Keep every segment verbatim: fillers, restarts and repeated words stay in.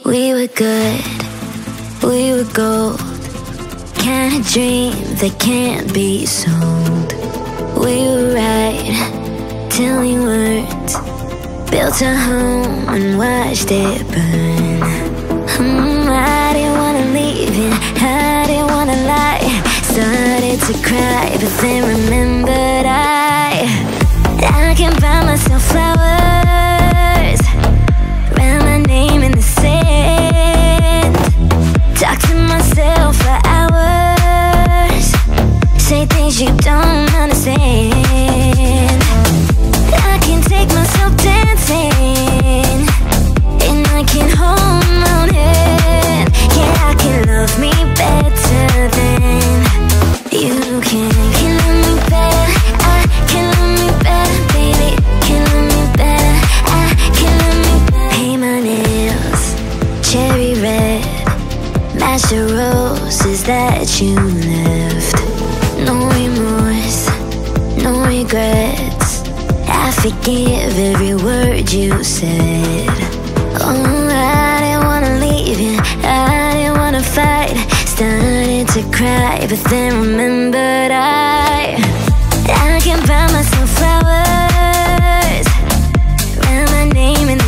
We were good, we were gold, kind of dream that can't be sold. We were right till we weren't, built a home and watched it burn. mm, I didn't wanna leave you, I didn't wanna lie. Started to cry, but then remembered I I can buy myself flowers, write my name in the sand, talk to myself for hours, say things you don't understand. I can take myself dancing, and I can hold my own hand. Yeah, I can love me better than you can. Can love me better, I can love me better, baby. Can love me better, I can love me better. Paint my nails cherry red, match the roses that you left. No remorse, no regrets, I forgive every word you said. Oh, I didn't wanna leave you, I didn't wanna fight. Started to cry, but then remembered I I can buy myself flowers, write my name in the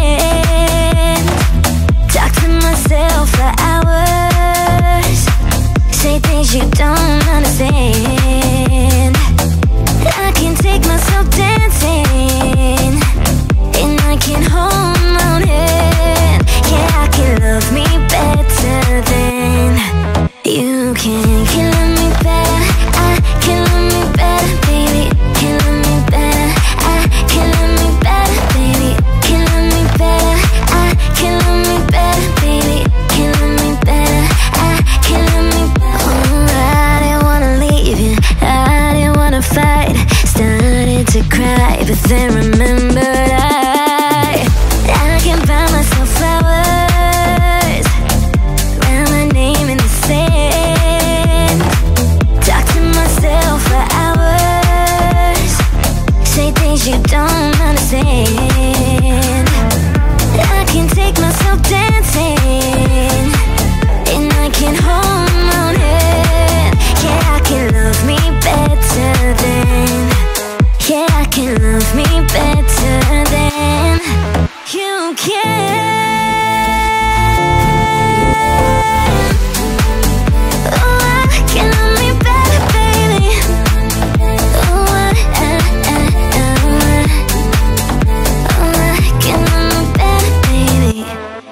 sand, talk to myself for hours, say things you don't understand. I can take myself dancing, and I can hold my own hand. Yeah, I can love me better than you can. Can love me better, I can love me better, baby. Can love me better, I can love me better, baby. Can love me better, I can love me better, baby. Can love me better, I can love me better. Oh, I didn't wanna leave you, I didn't wanna fight. Started to cry, but then remembered I I can buy myself flowers, write my name in the sand, talk to myself for hours, say things you don't understand. I can take myself dancing, and I can hold my own hand. Yeah, I can love me better than, yeah, I can love me better than you can. Oh, I can love me better, baby. Oh, I, I, I, I, oh, I can love me better, baby.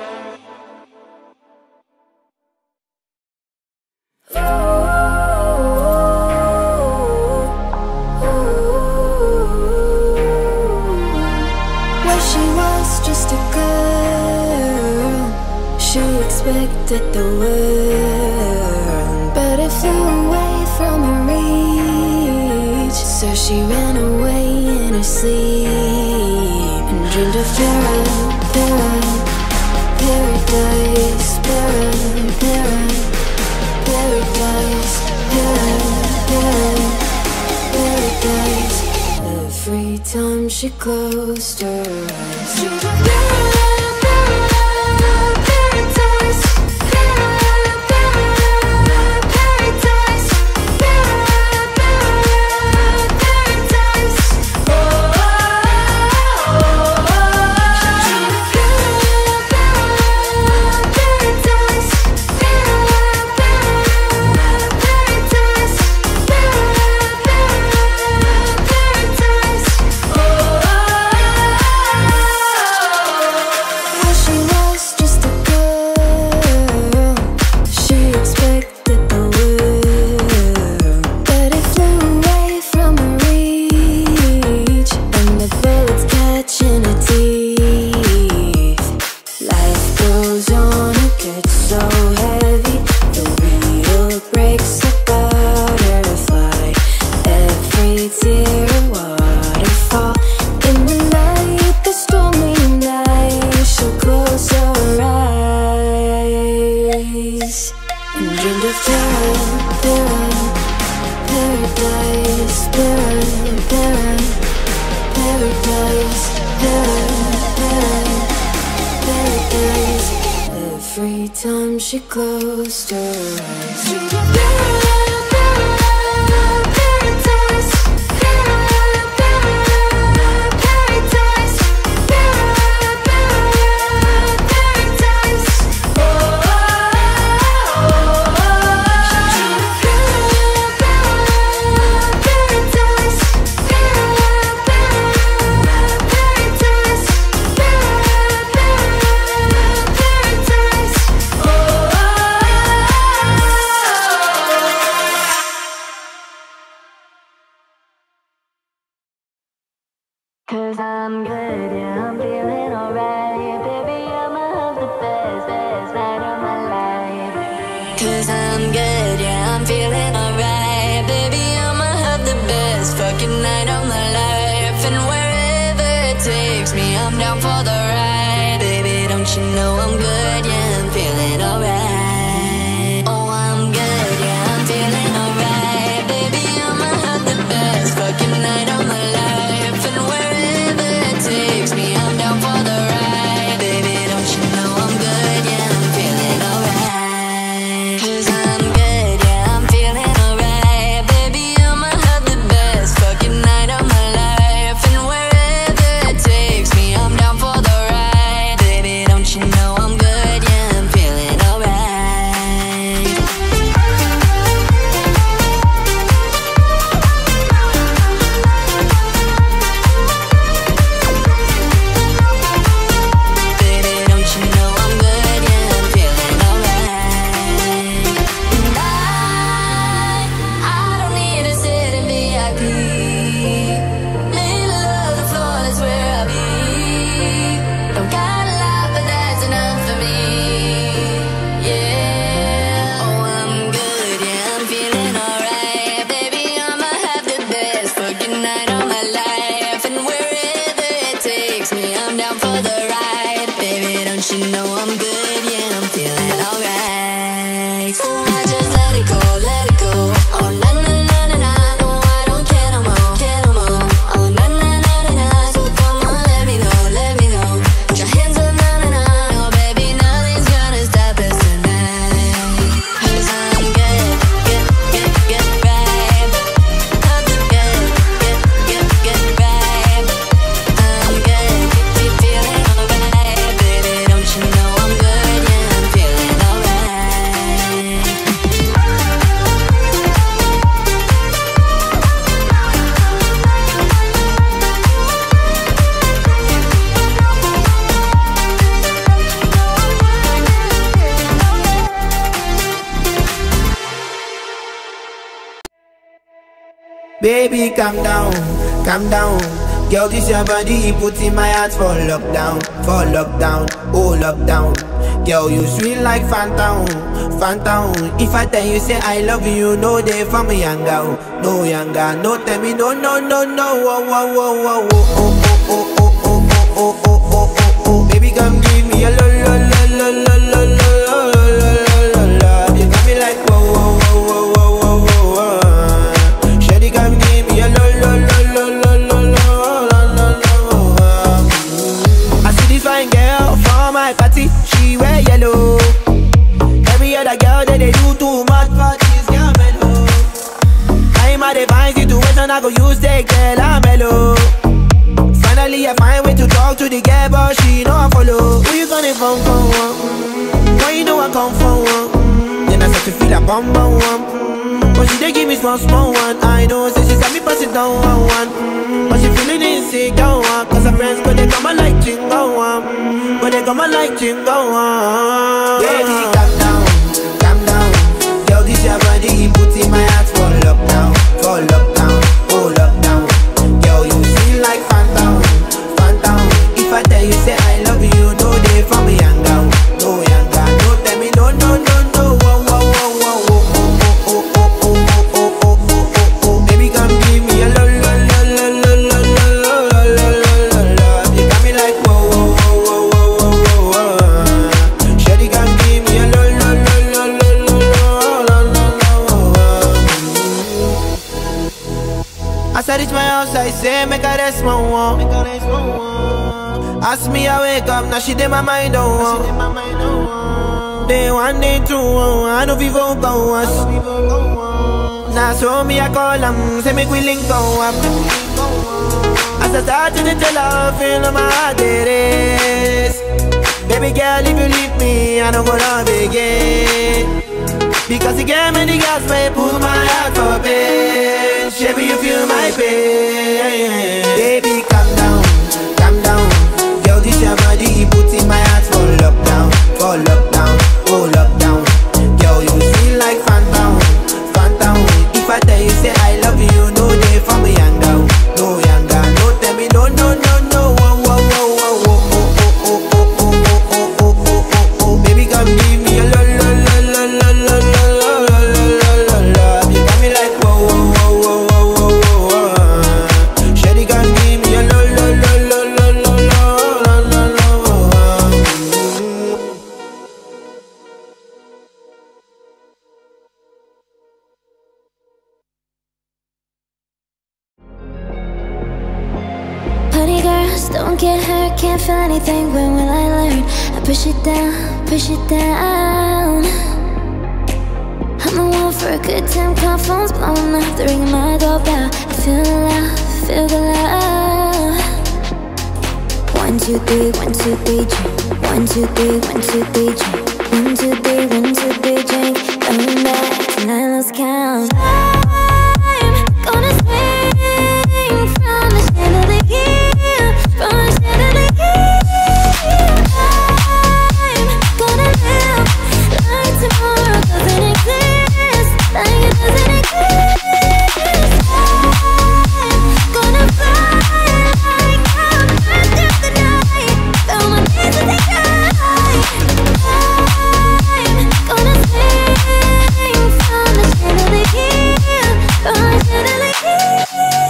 Well, she was just a girl, she expected the world, but it flew away from her reach. So she ran away in her sleep and dreamed of para, para, paradise, para, para, paradise, para, para, paradise. Every time she closed her eyes, she was paradise, paradise, paradise, paradise. Oh, oh, oh, oh. Every time she closed her eyes. Cause I'm good, yeah, I'm feeling alright. Baby, I'ma have the best, best night of my life. Cause I'm good, yeah, I'm feeling alright. Baby, I'ma have the best fucking night of my life. And wherever it takes me, I'm down for the ride. Baby, don't you know I'm good, yeah, I'm feeling alright. Oh, I'm good, yeah, I'm feeling alright. Baby, I'ma have the best fucking night of my life. Takes me, I'm down for the ride. Baby, don't you know I'm good, yeah, I'm feeling alright. Cause I'm good, yeah, I'm feeling alright. Baby, I'ma have the best fucking night of my life. And wherever it takes me, I'm down for the ride. Baby, don't you know I'm good, yeah, I'm feeling alright. Baby, calm down, calm down. Girl, this your body, put in my heart for lockdown, for lockdown, oh lockdown. Girl, you sweet like phantom, phantom. If I tell you say I love you, no day for me younger, no younger. No tell me no, no, no, no. Oh, oh, oh, oh, oh, oh, oh, oh, oh, oh, oh, oh, oh, oh. Baby, come give me a lo, lo, lo, lo, lo, lo, lo, lo, lo, lo. You got me like whoa, whoa, whoa, whoa, whoa, whoa, whoa. Shawty, come give me a lo, lo, lo, lo, lo, lo, lo, lo, lo. I see this fine girl from my party, she wear yellow. Every other girl that they do too much for this girl mellow. I'm at a fine situation, I go use the girl I'm mellow. Finally I find way to talk to the girl, but she know I follow. Who you gonna phone for? Mm-hmm. Why you know I come for one? Mm-hmm. Then I start to feel a bum bum one. Mm-hmm. But she dey give me small small one. I know, say she said me pass it down one one. Mm-hmm. But she feeling insecure one. Cause her friends go they come and like chingo one. Mm-hmm. But they come and like chingo one. Baby, calm down, calm down. Girl, this your body, put in my heart for lockdown, for lockdown, oh lockdown. Girl, you feel like phantom, phantom. If I tell you say I love you, no day for me younger, no younger. No tell me no, no, no, no. Whoa, whoa, whoa, whoa, oh, oh, oh, oh, oh, oh, oh, oh, oh, oh. Baby, come give me a lo, lo, lo, lo, lo, lo, lo, lo, lo, lo. You got me like whoa, whoa, whoa, whoa, whoa, whoa, whoa. Shawty, come give me a lo, lo, lo, lo, lo, lo, lo, lo. As I reach my house, I say, make her rest my one. Ask me, I wake up, now she did my mind, don't want. day one, day two, oh, I know people go us. Now so me I call them, say make we link go up. As I start to tell her, feel on my heart it is. Baby girl, if you leave me, I don't go love again. Because you gave me the gas, may pull my heart for pain. Baby, you feel my pain. Baby, calm down, calm down. Girl, this your body, put in my heart for lockdown, for lockdown, oh lockdown. Girl, you feel like phantom, phantom. If I tell you say I love you, no day for me younger, no younger. No tell me no, no, no, no. Oh, oh, oh, oh, oh, oh, oh, oh, oh, oh, oh, oh, oh, oh. Baby, come give me a lo, lo, lo, lo, lo, lo, lo, lo, lo, lo, lo. You got me like whoa, whoa, whoa, whoa, whoa, whoa, whoa. Shawty, come give me a lo, lo, lo, lo, lo, lo, lo, lo, lo, lo. Honey girls, don't get hurt, can't feel anything. When will I learn? I push it down, push it down. I'm the one for a good time, call phones blowing up, the ring of my doorbell. I feel the love, feel the love. One, two, three, one, two, three, drink. One, two, three, one, two, three, drink. One, two, three, one, two, three, drink. Coming back tonight, let's count. I'm gonna swing from the chandelier, from the chandelier. I'm gonna live like tomorrow doesn't exist, like it doesn't exist. I'm gonna fly like a bird through the night, throw my hands to the sky. I'm gonna swing from the chandelier, from the chandelier.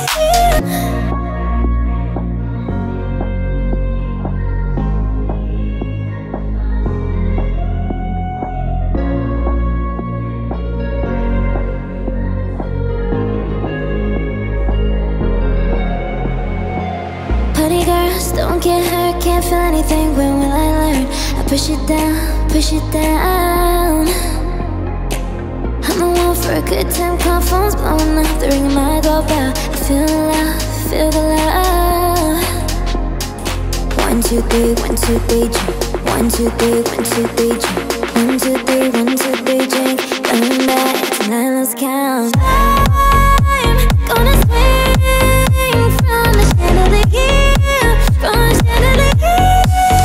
Honey girls, don't get hurt, can't feel anything. When will I learn? I push it down, push it down. I'm the one for a good time, call phones blowing up, the ring of my doorbell. I feel the love, feel the love. One, two, three, one, two, three, drink. One, two, three, one, two, three, drink. One, two, three, one, two, three, drink. Coming back tonight, let's count. I'm gonna swing from the chandelier, from the chandelier.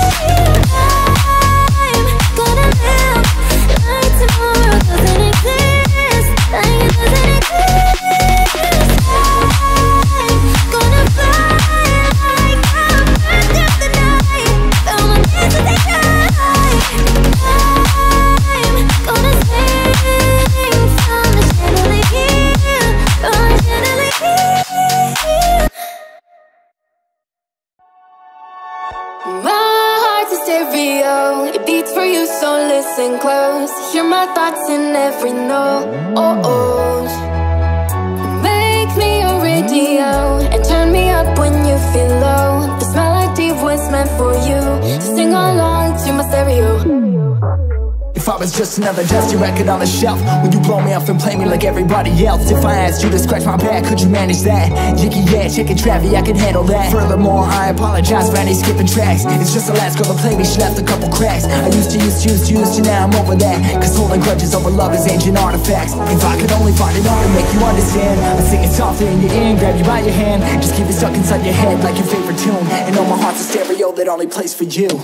I'm gonna live like tomorrow doesn't exist, like it doesn't exist. I'm gonna fly like a bird through the night, throw my hands to the sky. I'm gonna swing from the chandelier, from the chandelier. My heart's a stereo, it beats for you, so listen close. Hear my thoughts in every note. Oh, oh. Make me a radio and turn me up when you feel low. This melody was meant for you, so sing along to my stereo. If I was just another dusty record on the shelf, would you blow me off and play me like everybody else? If I asked you to scratch my back, could you manage that? Jiggy, yeah, chicken Travie, I can handle that. Furthermore, I apologize for any skipping tracks. It's just the last girl to play me, she left a couple cracks. I used to, used to, used to, used to, now I'm over that. Cause holding grudges over love is ancient artifacts. If I could only find an art to make you understand, I'd sing it softly in your ear, grab you by your hand. Just keep it stuck inside your head like your favorite tune. And know my heart's a stereo that only plays for you.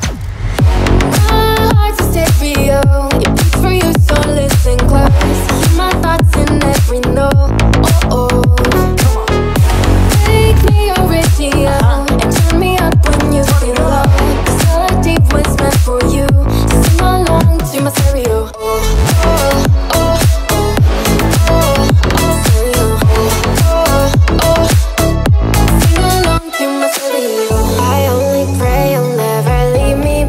My heart's a stereo, it beats for you, so listen close. Hear my thoughts in every note. Oh, oh. Make me a radio and turn me up when you feel low. This melody was meant for you, so sing along to my stereo. Oh, oh, oh, oh, oh, oh, stereo. Oh, oh, oh, sing along to my stereo. I only pray you'll never leave me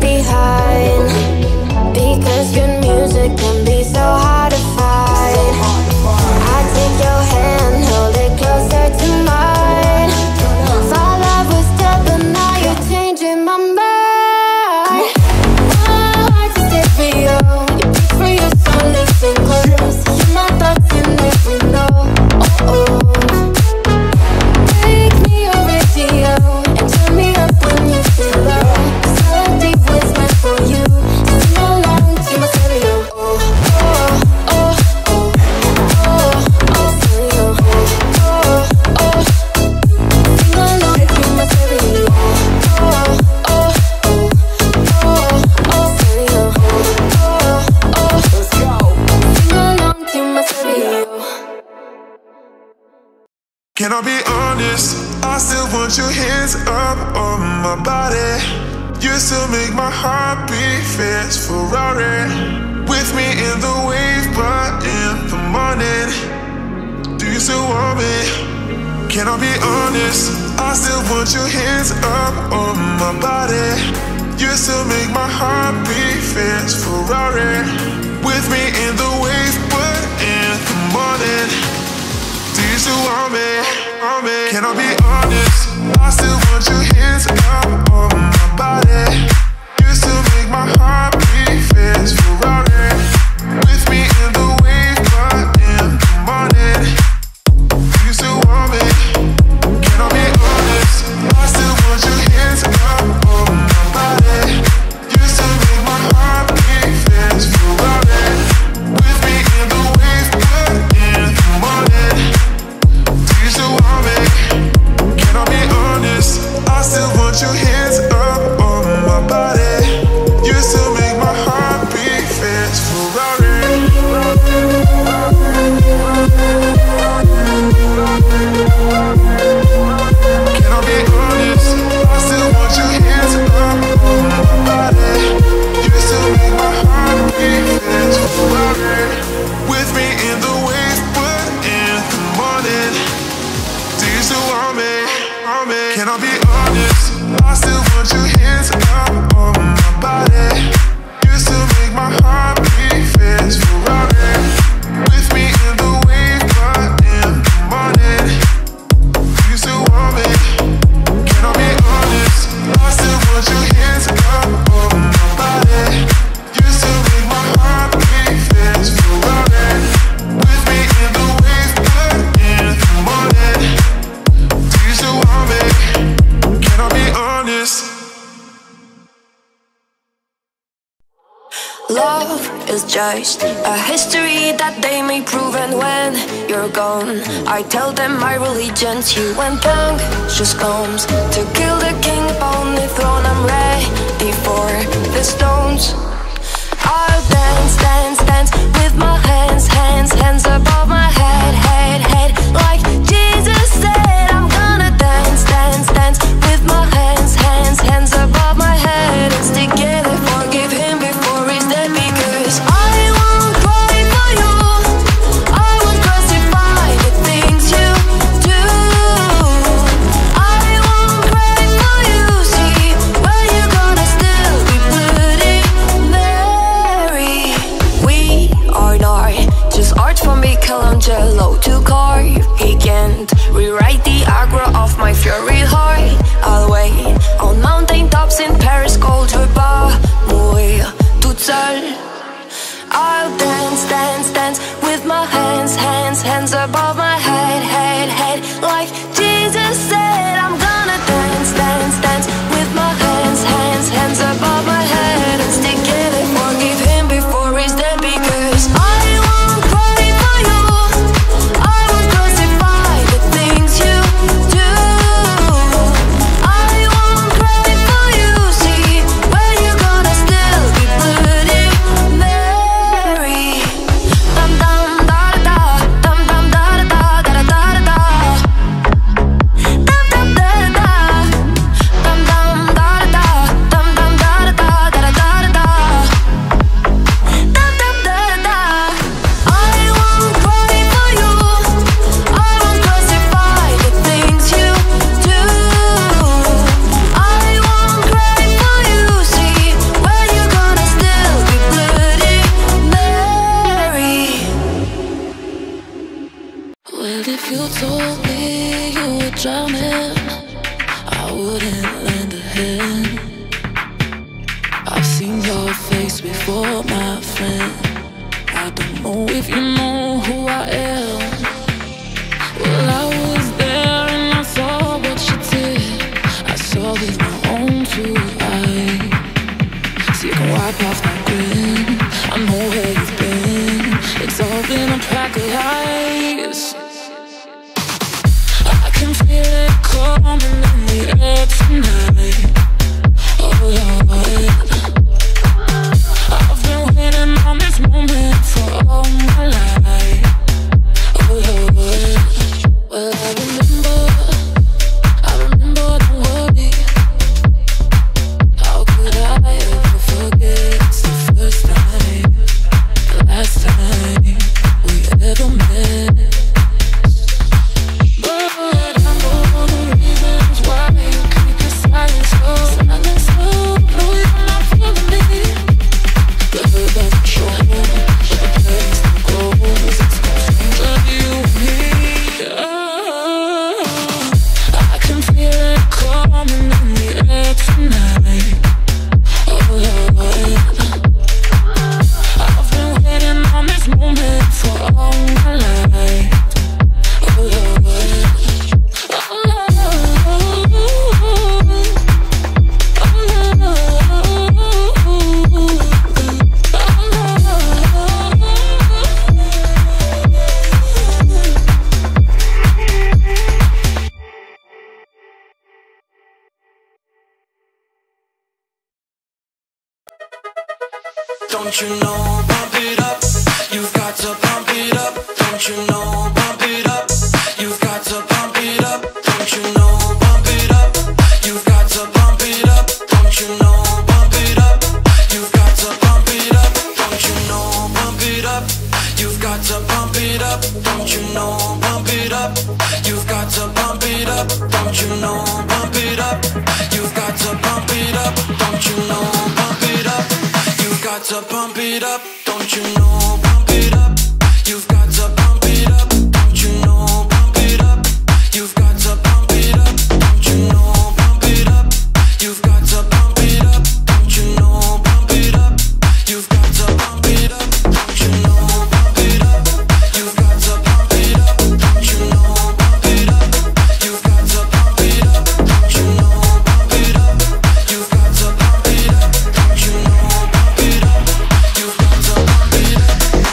Can I be honest? I still want your hands up on my body. You still make my heart beat fast, Ferrari. With me in the wave, but in the morning, do you still want me? Can I be honest? I still want your hands up on my body. You still make my heart beat fast, Ferrari. With me in the wave, but in the morning, do you still want me? Want me? Can I be honest? I still want your hands up on my body. You still make my heart beat fast, Ferrari. With me in the wave, but in the morning, do you still want me? Can I be honest? I still want your hands up on my body. You still make my heart beat fast, Ferrari. With me in the wave, but in the morning, do you still want me? Can I be honest? I still want your hands up on my body. You still make my heart beat fast, Ferrari. Can I be honest? I still want your hands up on my body. You still make my heart beat fast, Ferrari. With me in the wave, but in the morning, do you still want me? Want me? Can I be honest? I still want your hands up on my body. You still make my heart beat fast, Ferrari. With me in the wave, but in the morning, do you still want me? Can I be honest? I still want your hands up on my body. You still make my heart beat fast, Ferrari. With me in the wave, but in the morning, do you still want me? Can I be honest? Love is just a history that they may prove, and when you're gone, I tell them my religion's you. When punk just comes to kill the king upon the throne, I'm ready for the stones. I'll dance, dance, dance with my hands, hands, hands above my head, head, head. Like Jesus said, I'm gonna dance, dance, dance with my hands, hands, hands above my head. And stick together, forgive him before he's dead, because I won't cry for you. I won't crucify the things you do. I won't cry for you. See, where you gonna still be bloody Mary. We are not just art from Michelangelo to carve. He can't rewrite the aggro of my fury heart. I'll wait on mountain tops in Paris, cold pas mourir toute seule. I'll dance, dance, dance with my hands, hands, hands above my head, head, head. Like Jesus said, I'm gonna dance, dance, dance with my hands, hands, hands above my head. And stick together, forgive him before he's dead, because I won't cry for you. I won't crucify the things you do. I won't cry for you. See, where you gonna still be bloody Mary. Dum dum da da da, dum dum da da da da da da da. Dum dum da da, dum dum da da, dum dum da da da da da da da. Dum dum da da. I won't cry for you. I won't crucify the things you do. I won't cry for you. See, where you gonna still be bloody Mary. Well, if you told me you were drowning, I wouldn't lend a hand. I've seen your face before, my friend. I don't know if you know who I am. Well, I was there and I saw what you did. I saw with my own two eyes. So you can wipe off my grin. I know where you've been. It's all been a pack of lies. I can feel it coming in the air tonight. Oh Lord, I've been waiting on this moment for all my life. Oh Lord, well I've been don't you know? Pump it up, you've got to pump it up, don't you know? Pump it up, you've got to pump it up, don't you know? Pump it up, you've got to pump it up, don't you know? Pump it up, you've got to pump it up, don't you know? Pump it up, you've got to pump it up, don't you know? Pump it up, you've got to pump it up, don't you know? Pump it up, you've got to pump it up, don't you know? Pump it up, you've got to pump it up, don't you know? Pump it up, you've got to pump it up, don't you know? Pump it up, you've got to pump it up, don't you know? Pump it up, you've got to pump it up, don't you know? Pump it up, you've got to pump it up, don't you know? Pump it up, you've got to pump it up, don't you know? Pump it up, you've got to pump it up, don't you know? Pump it up, you've got to pump it up, don't you know? Pump it up, you've got to pump it up.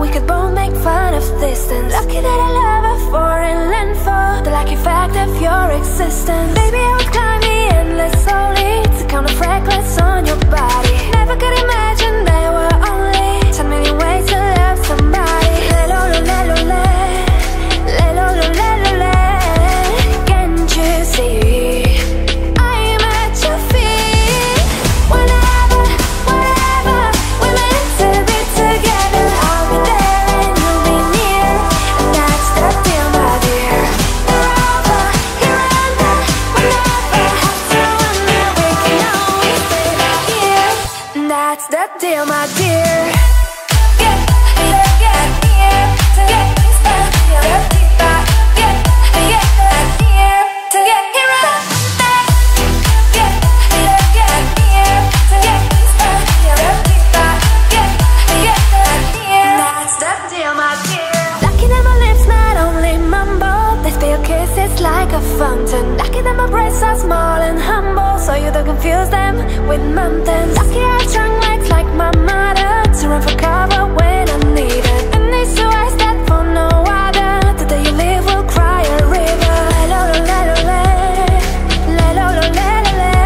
we could both make fun of distance. Lucky that I love a foreign land for the lucky fact of your existence. Baby, I would climb the endless slowly to count the freckles on your body. Never could imagine there were only ten million ways to love somebody. Le lo lo le lo le, le lo lo le lo le. Can't you see? I'm at your feet. Whenever, wherever we're meant to be together, I'll be there and you'll be near. And that's the deal, my dear. You're over, you're under. We never have to wonder. We can always stay right here. And that's the deal, my dear. Get, get, get here to get this back. Get deeper. Get, get, get here to get here up there. Get, get, get here to get this back. Get deeper. Get, get, get here. That's the deal, my dear. Lucky that my lips not only mumble, they spill kisses like a fountain. Lucky that my breasts are small and humble, so you don't confuse them with mountains. Lucky I have strong legs like my mother to run for cover when I need it. And these two eyes that for no other, the day you leave will cry a river. Le lo lo le lo le, le lo lo le lo le.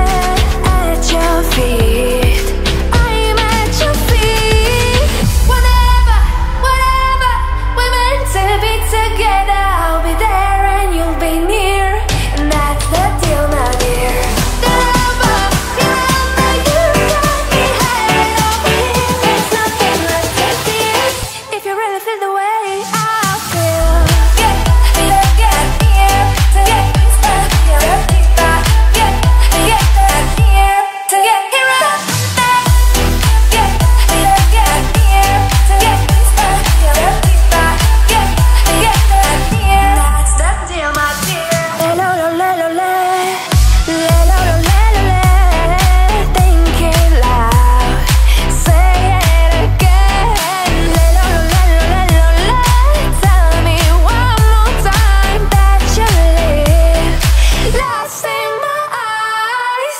At your feet, I'm at your feet. Whenever, wherever we're meant to be together, I'll be there and you'll be near. And that's the deal, my dear. Over, you're under, you got me head over heels. There's nothing left to fear if you really feel the way I feel. Get, get, get here to get this back. Get deeper. Get, get, get here to get here up there. Get, get, get here to get this back. Get deeper. Get, get, get here. That's the deal, my dear. Le lo lo le lo le, le lo lo le lo le. Think it loud, say it again. Le lo lo le lo le lo le. Tell me one more time that you live lost in my eyes.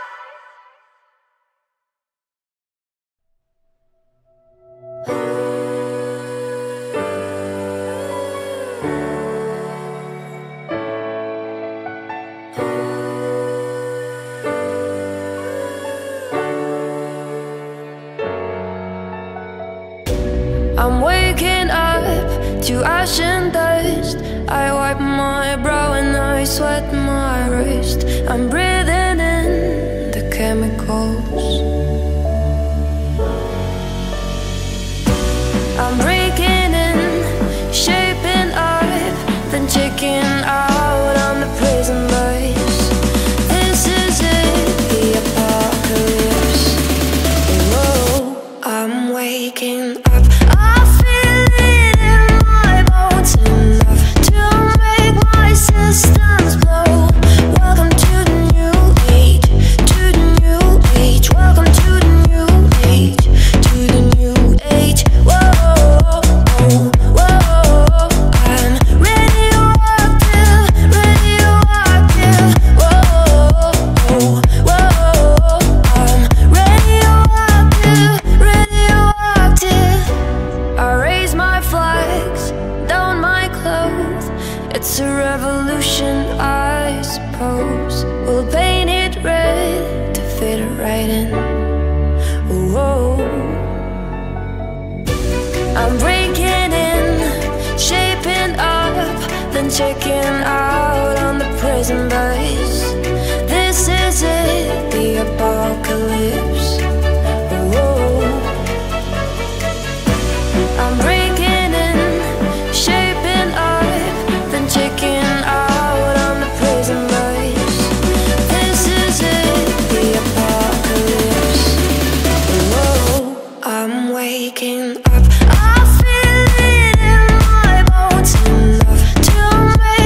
I'm waking up to ash and dust. I wipe my brow and I sweat my wrist. I'm breathing in the chemicals. I'm breaking in, shaping up, then checking out on the prison bus. This is it, the apocalypse. Whoa, I'm waking up. I feel it in my bones, enough to make my systems blow. Welcome to the new age, to the new age. Welcome to the new age, to the new age. Whoa, whoa, I'm radioactive, radioactive. Whoa, whoa, I'm radioactive, radioactive. I raise my flags, down my clothes. It's a revolution, I suppose. We'll paint it red to fit it right in. Whoa. I'm breaking in, shaping up, then checking out on the prison bus. This is it, the apocalypse. Whoa. I'm breaking in, shaping up, then checking out on the prison bus. This is it, the apocalypse. Whoa, I'm waking up. I feel it in my bones, enough to make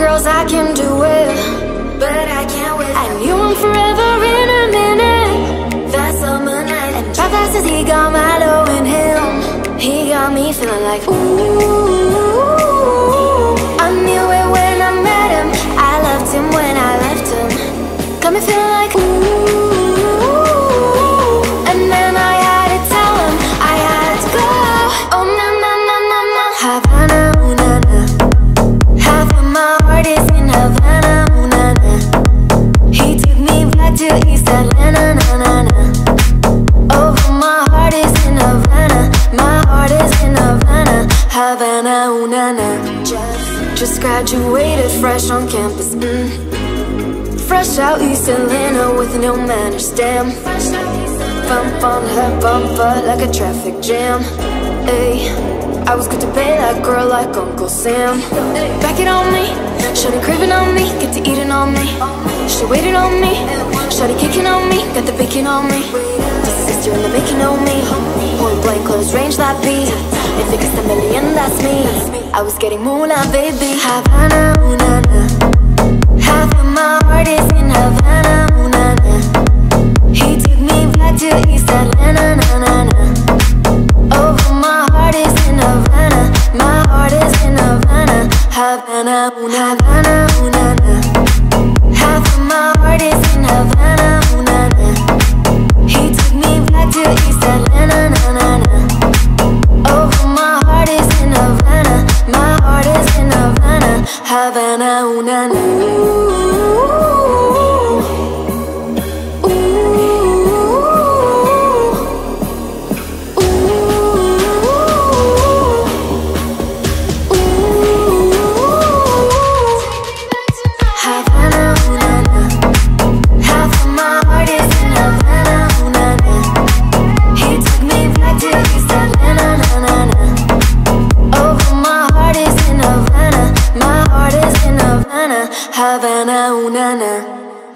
girls, I can do it, but I can't wait. I knew him forever in a minute. That summer night, and how fast as he got Milo in him, he got me feeling like ooh. I knew it when I met him. I loved him when I left him. Got me feeling like ooh. And then I had to tell him I had to go. Oh na na na na na. Havana, ooh na na. Half of my heart is in Havana, ooh na na. He took me back to East Atlanta, na na na. Oh, my heart is in Havana. My heart is in Havana. Havana, ooh na na. Just, just graduated fresh on campus, mm. Fresh out East Atlanta with no manners, damn. Bump on her bumper like a traffic jam. Ayy, I was good to pay that girl like Uncle Sam. Back it on me, shawty craving on me, get to eating on me. She waited on me, shawty kicking on me, got the bacon on me. This sister in the making on me. Point blank, close range, that beat. If it gets a million, that's me. I was getting moolah, baby. Havana, ooh na na. Half of my heart is in Havana, ooh na na. He took me back to East Atlanta, na na na. Oh, my heart is in Havana. My heart is in Havana. Havana, ooh na Havana, ooh na na. Half of my heart is in Havana, ooh na na. He took me back to East Atlanta, na na na. Oh, my heart is in Havana. My heart is in Havana. Havana, ooh na na. Havana, ooh na na.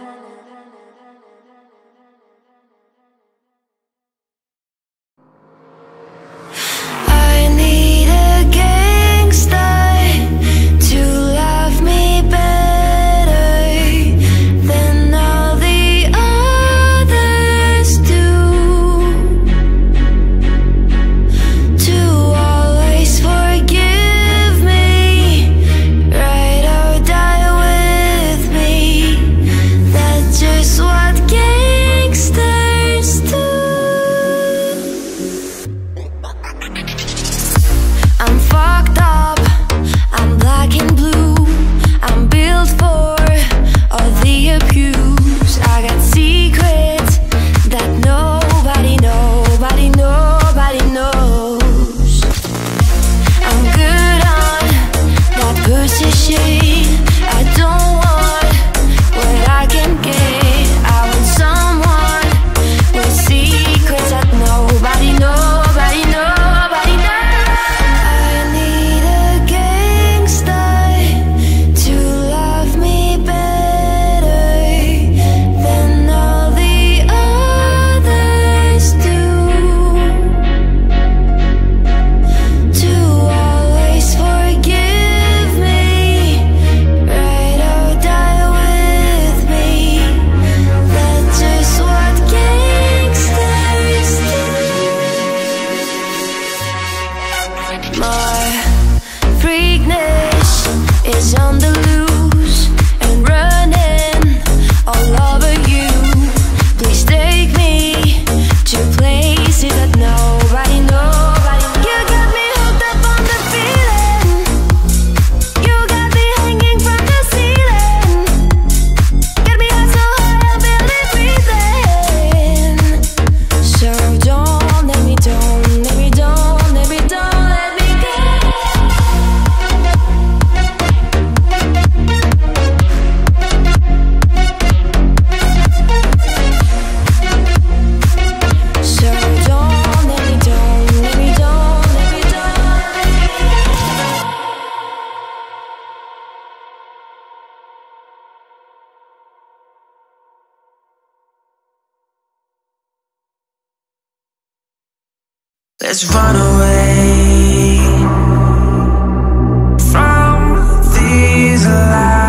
Let's run away from these lies.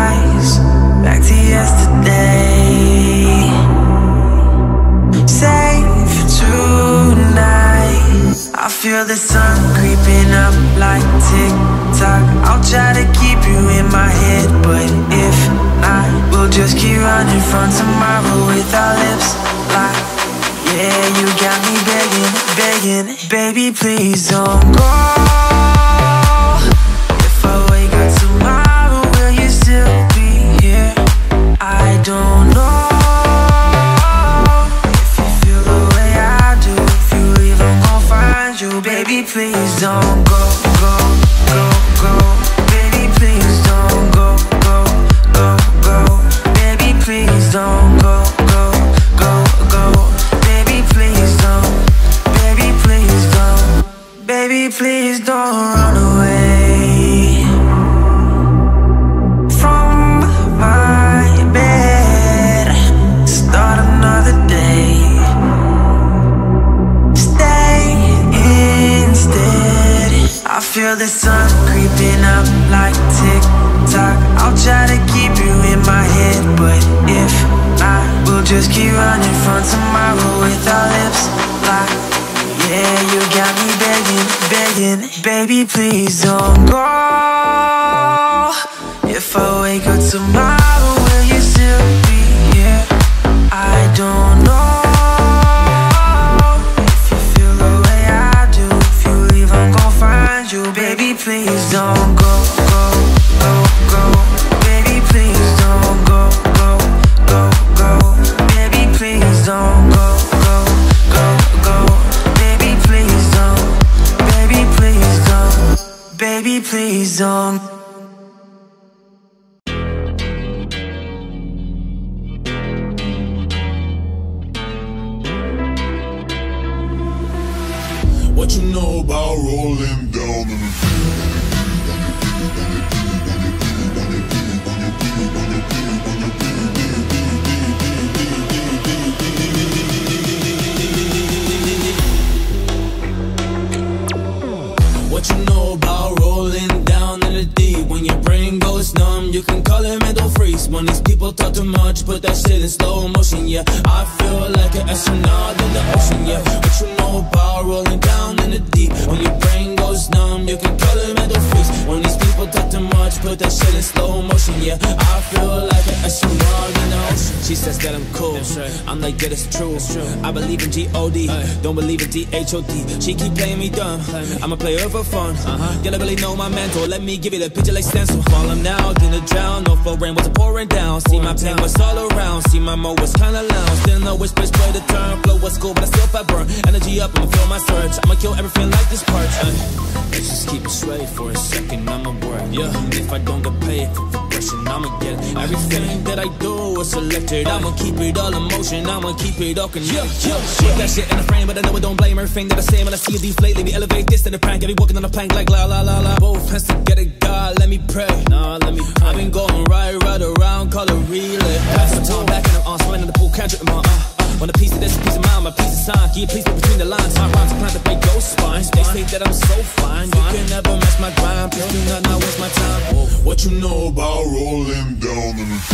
feel the sun creeping up like tick-tock. I'll try to keep you in my head, but if not, we'll just keep running from tomorrow with our lips locked. Yeah, you got me begging, begging, baby, please don't go. If I wake up tomorrow, will you still be here? I don't know. If you feel the way I do, if you leave, I'm gon' find you. Baby, please don't go, go, go, go. Baby, please don't go, go, go, go. Baby, please don't go, go, go, go. Baby, please don't. Baby, please don't. Baby, please don't run away from my bed. Start another day. Stay instead. I feel the sun creeping up like tick-tock. I'll try to keep you in my head, but if not, we'll just keep running from tomorrow with our lips locked. Yeah, you got me begging, begging, baby, please don't go. If I wake up tomorrow, will you still be here? I don't know. If you feel the way I do, if you leave, I'm gon' find you. Baby, please don't go, go, go, go. Baby, please don't go, go, go, go. Baby, please don't go, go, go, go. Baby, please don't. Baby, please don't. Baby, please don't. What you know about rolling down in the What you know about rolling down in the deep? When your brain goes numb, you can call it mental freeze. When these people talk too much, put that shit in slow motion, yeah. I feel like an astronaut in the ocean, yeah. What you know about rolling down in the deep? When your brain goes numb, you can call it mental freeze. When these people talk too much, put that shit in slow motion, yeah. I feel like an astronaut in the ocean. She says that I'm cool, right. I'm like, yeah, it's true. true I believe in G O D, hey. Don't believe in D H O D. She keep playing me dumb, Play me. I'm a player for fun, uh-huh. You don't really know my mental. Let me give you the picture like stencil. Falling out in the drown, no flow rain was pouring down. See my pain was all around, see my mo was kinda lounge. Didn't know which bitch play the turn. Flow was cool, but I still felt burn. Energy up, I'ma feel my surge. I'ma kill everything like this part. Ay. Let's just keep it straight for a second, I'ma work. Yeah, and if I don't get paid for progression, I'ma get everything that I do is selected. I'ma keep it all in motion, I'ma keep it all connected. Yeah, yeah. Put that shit in the frame, but I know I don't blame everything that I say when I see you deflate. Let me elevate this to the prank. I be walking on a plank like la la la la. Both hands together, God, let me pray. Nah, let me pray. I've been going right, right around, call it relay. Pass the time back and I'm on, swing in the pool, can't drip in my uh. Want a piece of this, a piece of mine, my piece of sign. Can you please put between the lines? My rhymes are planned to break your spine. They say that I'm so fine, you can never match my grind. Please do not not waste my time. What you know about rolling down in the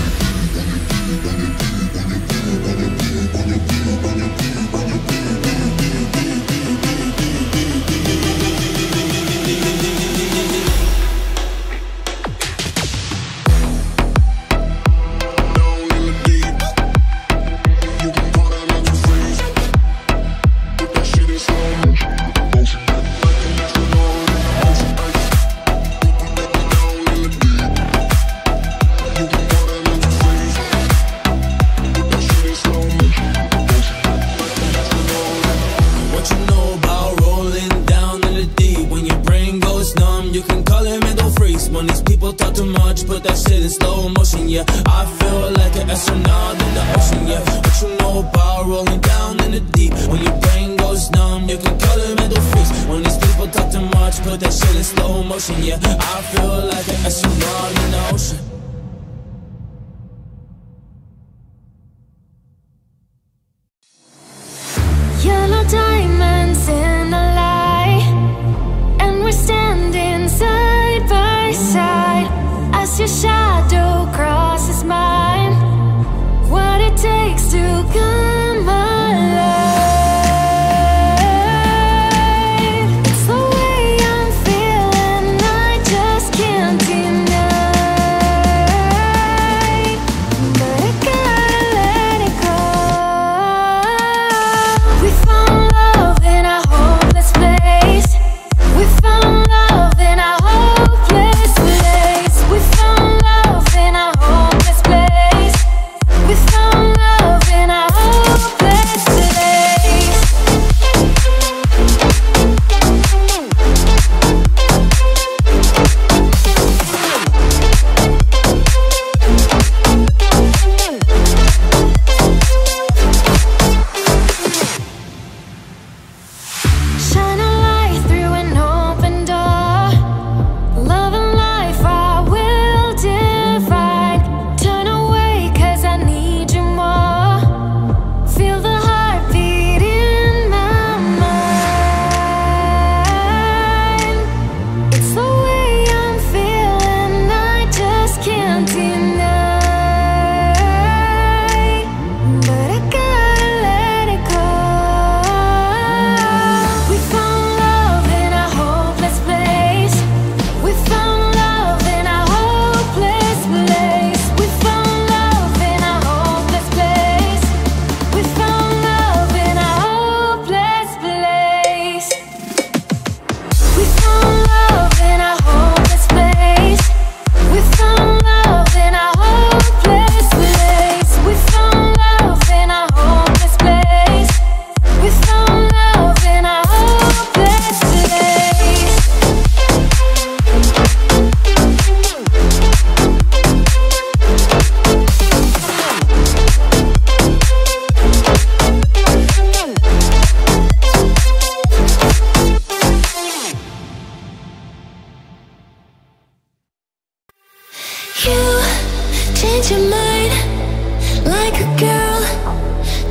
yeah, I feel like an astronaut in the ocean. Yellow diamonds in the light, and we're standing side by side as your shadow crosses mine. What it takes to come alive.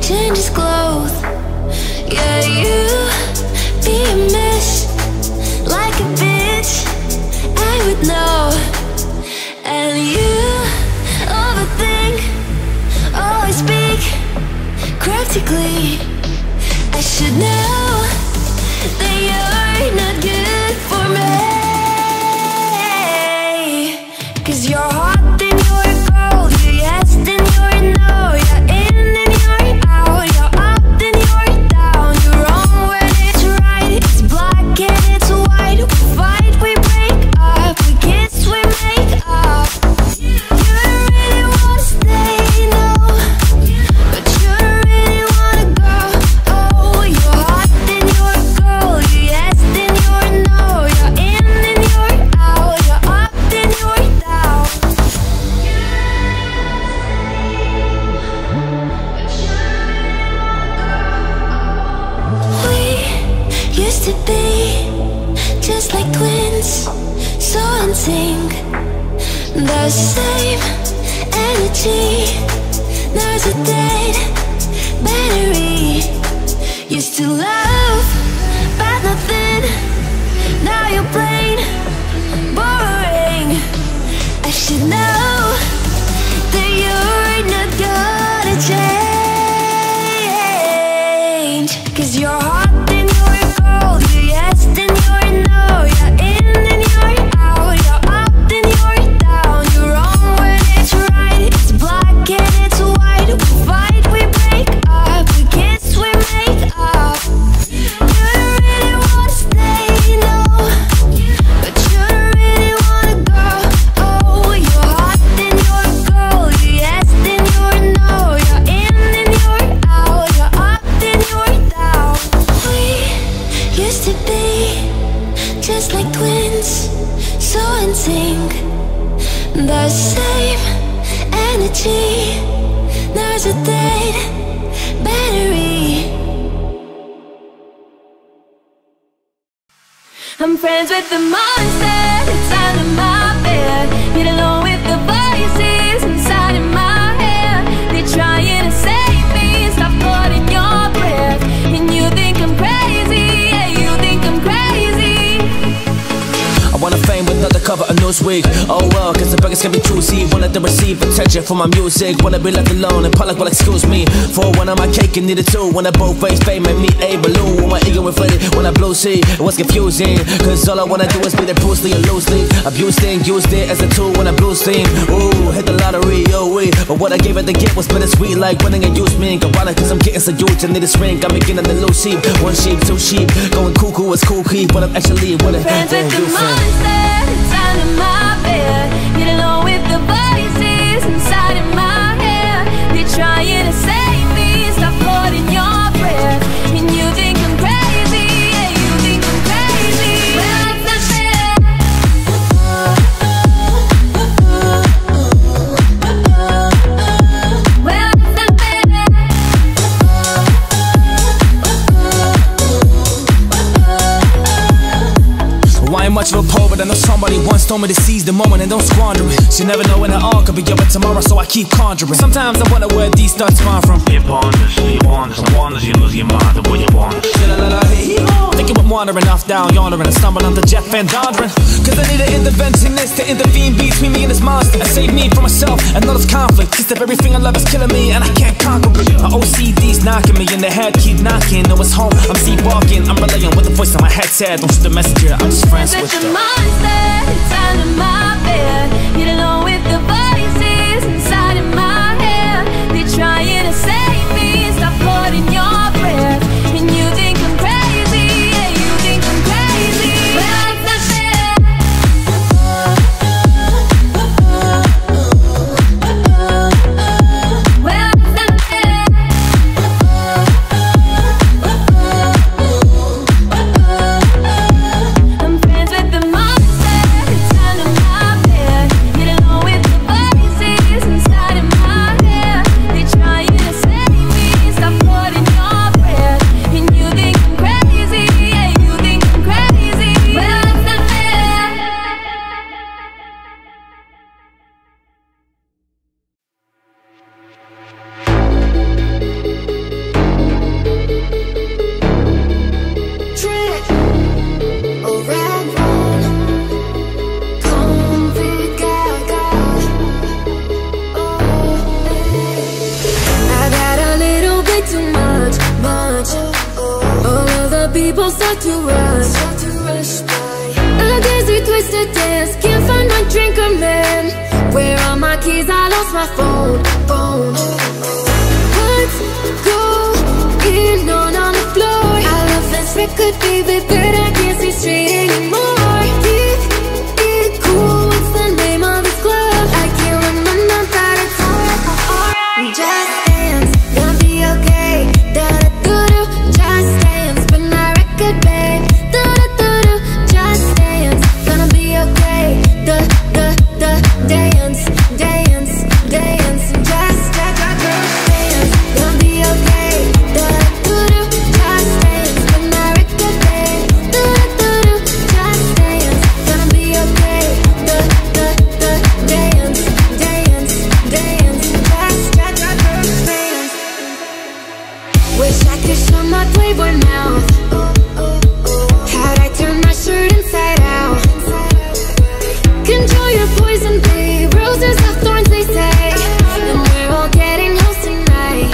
changes clothes. Yeah, you be a mess, like a bitch, I would know. And you overthink, always speak cryptically. I should know that you're not good for me. 'Cause you're hot, then you're cold. You're yes, then you're no. You're in, then you're out. You're up, then you're down. You're wrong when it's right. It's black and it's white. We fight, we break up. We kiss, we make up. You don't really wanna stay, no, but you don't really wanna go. Oh, you're hot, then you're cold. You're yes, then you're no. You're in, then you're out. You're up, then you're down. We used to be just like twins, so in sync. The same energy. Now's a dead battery. Used to love, but nothing. Now you're plain boring. I should know that you're not gonna change. 'Cause you're hot, then you're cold. You're yes, then you're no. You're in, then you're out. You're up, then you're down. You're wrong when it's right. It's black and it's white. We fight, we break up. We kiss, we make up. You don't really wanna stay, no, but you don't really wanna go. Oh, you're hot, then you're cold. You're yes, then you're no. You're in, then you're out. You're up, then you're down. We used to be just like twins, so in sync. The same energy. Now's a dead battery. I'm friends with the monster that's under my bed. Get along with the voices inside of my head. They're trying to save me, stop holding your breath. And you think I'm crazy, yeah, you think I'm crazy. I wanna fame with another cover of Newsweek. Oh well, cause the beggars can be choosy. Wanted to receive attention for my music. Wanna be left alone and public will excuse me. For one of my cake and needed two. When I both face fame and meet a balloon. When my ego inflated, when I blue see, it was confusing. Cause all I wanna do is be the Bruce Lee and loosely. Abused it and used it as a tool when I blue steam. Ooh, hit the lottery, oh wait. But what I gave it to get was bittersweet. Like winning a used me. Ironic cause I'm getting so huge and need a ring. I'm beginning to lose sheep. One sheep, two sheep. Going cuckoo is cool key. But I'm actually what it Friends with the monster that's under my bed. Get along with the voices inside of my head. They're trying to save me, stop holding your breath. And you think I'm crazy, yeah, you think I'm crazy. Well, it's not fair. Well, it's not fair. Well, I ain't much of a poet, but I know somebody once told me to seize the moment and don't squander it. You never know when it all could be over tomorrow, so I keep conjuring. Sometimes I wonder where these thoughts come from. You ponders, you wonders, and wonders, you lose your mind, the way you want. Thinking I'm wandering off down yonder and I stumble onto Jeff Van Donderen. Cause I need an interventionist to intervene between me and this monster and save me from myself and all this conflict. Cause if everything I love is killing me and I can't conquer it. My O C D's knocking me in the head, keep knocking. No, it's home, I'm sleepwalking. I'm relaying what the voice in my head said. Don't shoot the messenger, I'm just friends with the the monster that's under my bed. Get along with the voices inside of my head. They're trying to save me, stop holding your breath. And you think I'm crazy, yeah, you think I'm crazy. Well, it's not fair. Well, it's not fair. I'm friends with the monster that's under my bed. Get along with the voices inside of my head. They're trying to save people start to rush. A dizzy, twisted dance, can't find my drink or man. Where are my keys? I lost my phone. Phone. What's going on on the floor? I love this record, baby, but I can't see straight anymore. Keep it cool. What's the name of this club? I can't remember, but it's alright. Just dance, gonna be okay. Da da da da. Just dance, but my record, babe. Da da da da. Just dance, gonna be okay. Da da da. Dance, dance, dance. Just da da da. Dance, gonna be okay. Da da da da. Just dance, but my record, babe. Da da da da. Just dance, gonna be okay. Da da da. Dance, dance, dance. Just da da da. Dance. Wish I could show my playboy mouth. How'd I turn my shirt inside out? Control your poison, babe. Roses have thorns, they say, and we're all getting close tonight.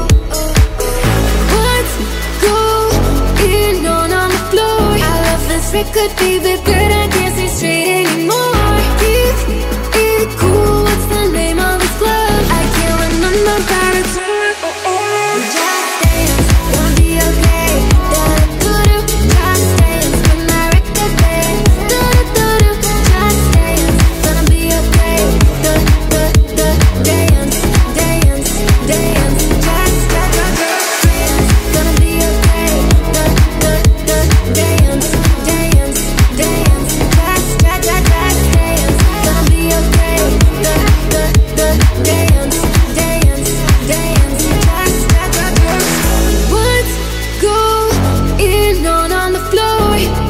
What's going on on the floor? I love this record, baby, but I can't see straight anymore. Keep it cool. What's the name of this club? I can't remember, but it's just dance, gonna be okay. Da da da. Just dance, but my record, babe. Da da da. Just dance, gonna be okay. Da da da. Dance, dance, dance. Just da da da. Dance, gonna be okay. Da da da. Dance, dance, dance. Just da da da. Dance, gonna be okay. Da da da. Dance, dance, dance. Just da da da. What's going on on the floor?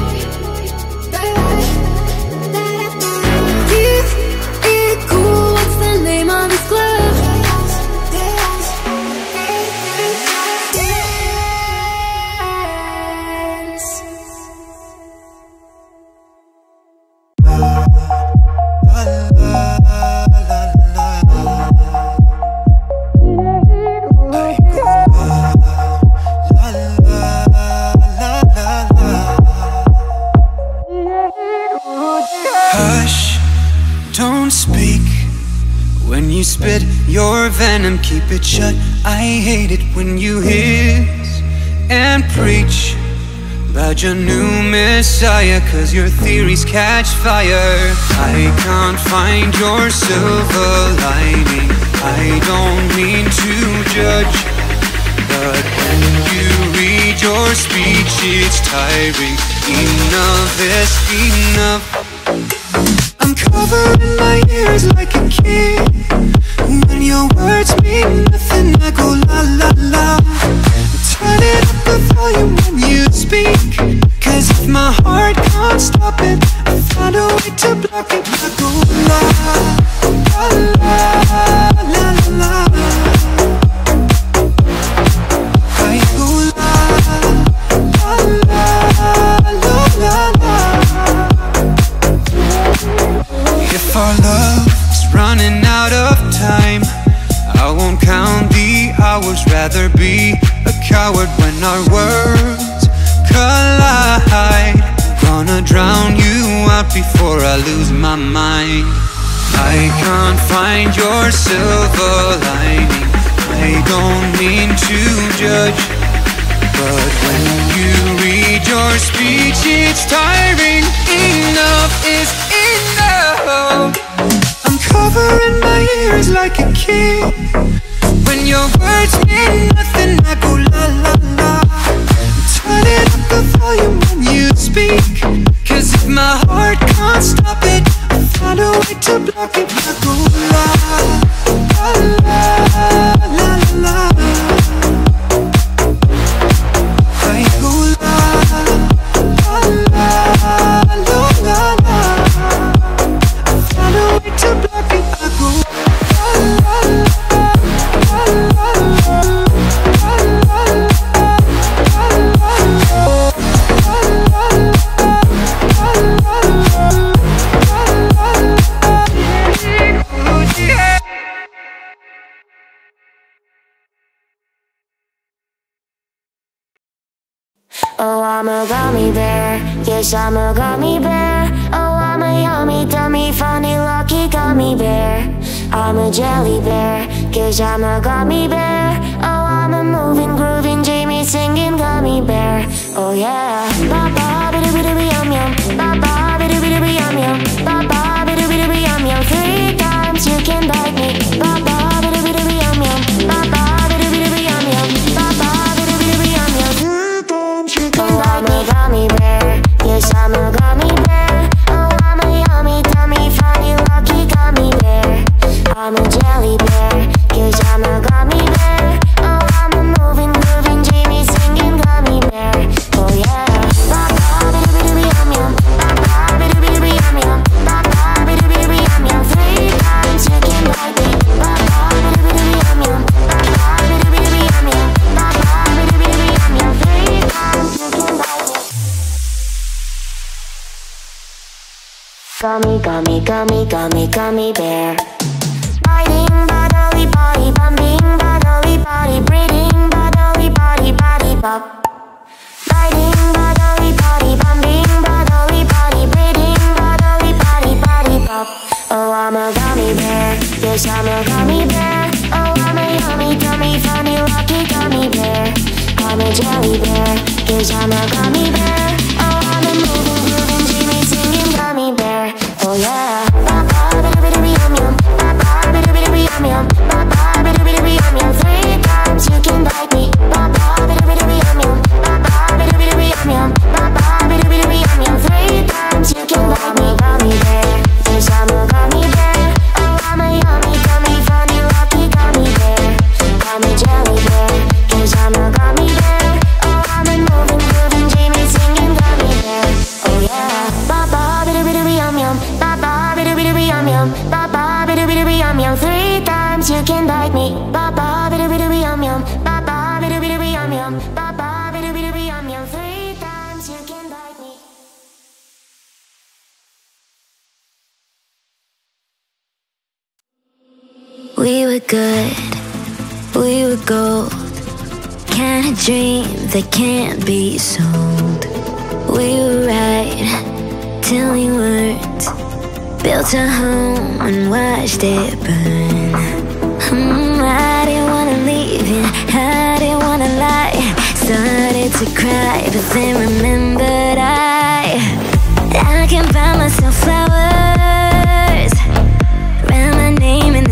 Keep it cool. What's the name of this club? Hush, don't speak. When you spit your venom, keep it shut. I hate it when you hiss and preach about your new messiah, cause your theories catch fire. I can't find your silver lining. I don't mean to judge, but when you read your speech, it's tiring. Enough is enough. I'm covering my ears like a kid. When your words mean nothing, I go la la la. Turn it up the volume when you speak, cause if my heart can't stop it, I find a way to block it. I go la la la la la la. I go la la la la la la. If our love's running out of time, I won't count the hours, rather be a coward when our worlds collide. Gonna drown you out before I lose my mind. I can't find your silver lining. I don't mean to judge, but when you read your speech, it's tiring. Enough is enough. I'm covering my ears like a kid. When your words mean nothing, I go la la la. Turn it up the volume when you speak, cause if my heart can't stop it, I find a way to block it. I go la la la la la. I go la la la la la la. I find a way to block it. I go la la la la la la. I'm a gummy bear. Yes, I'm a gummy bear. Oh, I'm a yummy, dummy, funny, lucky gummy bear. I'm a jelly bear, cause I'm a gummy bear. Oh, I'm a moving, grooving, Jamie singing gummy bear. Oh yeah. Ba ba ba ba ba yum yum. Ba ba ba ba ba yum yum. Ba ba ba ba ba yum yum. Three times you can bite me. Ba ba ba ba ba yum yum. Ba ba ba ba ba yum yum. Ba ba ba ba ba yum yum. Three times you can bite me. I'm a gummy bear. Yes, I'm a gummy bear. Oh, I'm a yummy, dummy, funny, lucky gummy bear. I'm a jelly bear, cause I'm a gummy bear. Oh, I'm a moving, grooving, Jamie singing gummy bear. Oh yeah. Ba ba ba ba ba yum yum. Ba ba ba ba ba yum yum. Ba ba ba ba ba yum yum. Three times you can bite me. Ba ba ba ba ba yum yum. Ba ba ba ba ba yum yum. Ba ba ba ba ba yum yum. Three times you can bite me. Gummy, gummy, gummy, gummy, gummy bear. Biting, bodily, body, bumping, bodily, body, breathing, bodily, body, body, bop. Biting, bodily, body, bumping, bodily, body, breathing, bodily, body, body, bop. Oh, I'm a gummy bear. Yes, I'm a gummy bear. Oh, I'm a yummy, dummy, funny, lucky gummy bear. I'm a jelly bear. Yes, I'm a gummy bear. Oh, I'm a moving, grooving, Jamie singing gummy bear. Oh yeah. Ba ba ba ba ba yum yum. Ba ba ba ba ba yum yum. Ba ba ba ba ba yum yum. Three times you can bite me. Ba ba ba ba ba yum yum. Ba ba ba ba ba yum yum. Ba ba ba ba ba yum yum. Three times you can bite me. I'm a gummy bear. Yes, I'm a gummy bear. Oh, I'm a yummy, dummy, funny, lucky gummy bear. I'm a jelly bear. Yes, I'm a gummy bear. Oh, I'm a moving, grooving, Jamie singing gummy bear. Oh yeah. Ba ba ba ba ba yum yum. Ba ba ba ba ba yum yum. Ba ba ba ba ba yum yum. Three times you can bite me. Ba ba ba ba ba yum yum. Ba ba ba ba ba yum yum. Ba ba ba ba ba yum yum. Three times you can bite me. We were good, we were gold. Kind of dream that can't be sold. We were right till we weren't. Built a home and watched it burn. mm, I didn't wanna leave you, I didn't wanna lie. Started to cry, but then remembered I I can buy myself flowers, write my name in the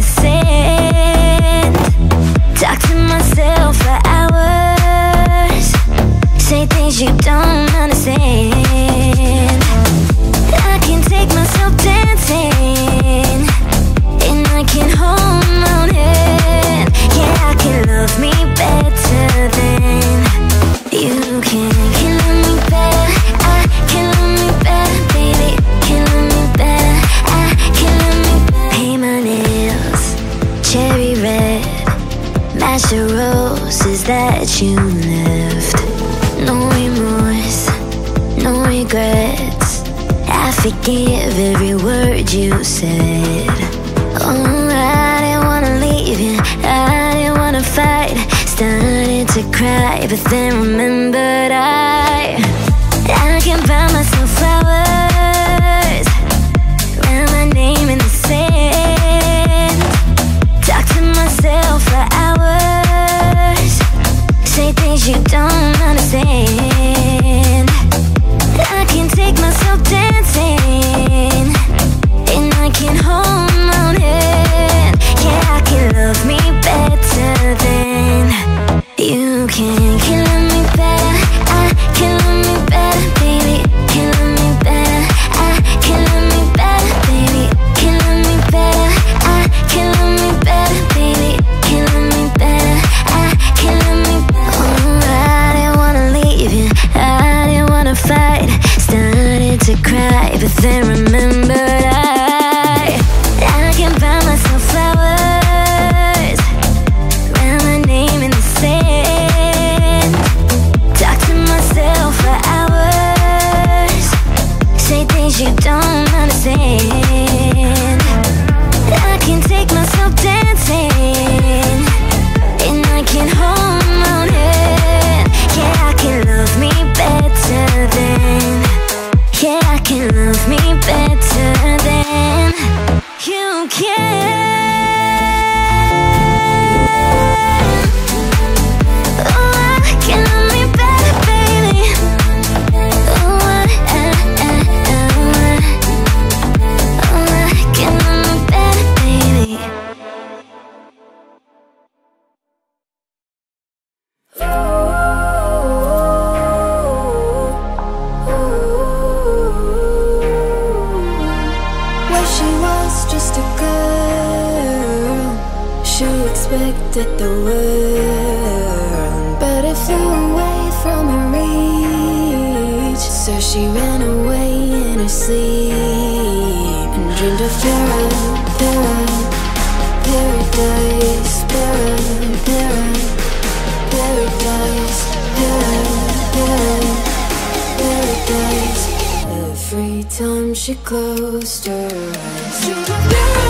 sand. Talk to myself for hours, say things you don't understand. I can take myself dancing, and I can hold my own hand. Yeah, I can love me better than you can. Can love me better, I can love me better, baby. Can love me better, I can love me better. Paint my nails cherry red, match the roses that you left. No remorse, no regrets, I forgive every word you said. Oh, I didn't wanna leave you, I didn't wanna fight. Started to cry, but then remembered I I can buy myself flowers, write my name in the sand. Talk to myself for hours, say things you don't understand. I can take myself dancing, and I can hold my own hand. Yeah, I can love me better than you can. Can love me better, I can love me better, baby. Can love me better, I can love me better, baby. Can love me better, I can love me better, baby. Can love me better, I can love me better. Oh, I didn't wanna leave you, I didn't wanna fight. Started to cry, but then remembered I I can buy myself flowers, write my name in the sand. at the world, but it flew away from her reach. So she ran away in her sleep and dreamed of para, para, paradise, para, para, paradise, para, para, paradise. Every time she closed her eyes, dreamed of para.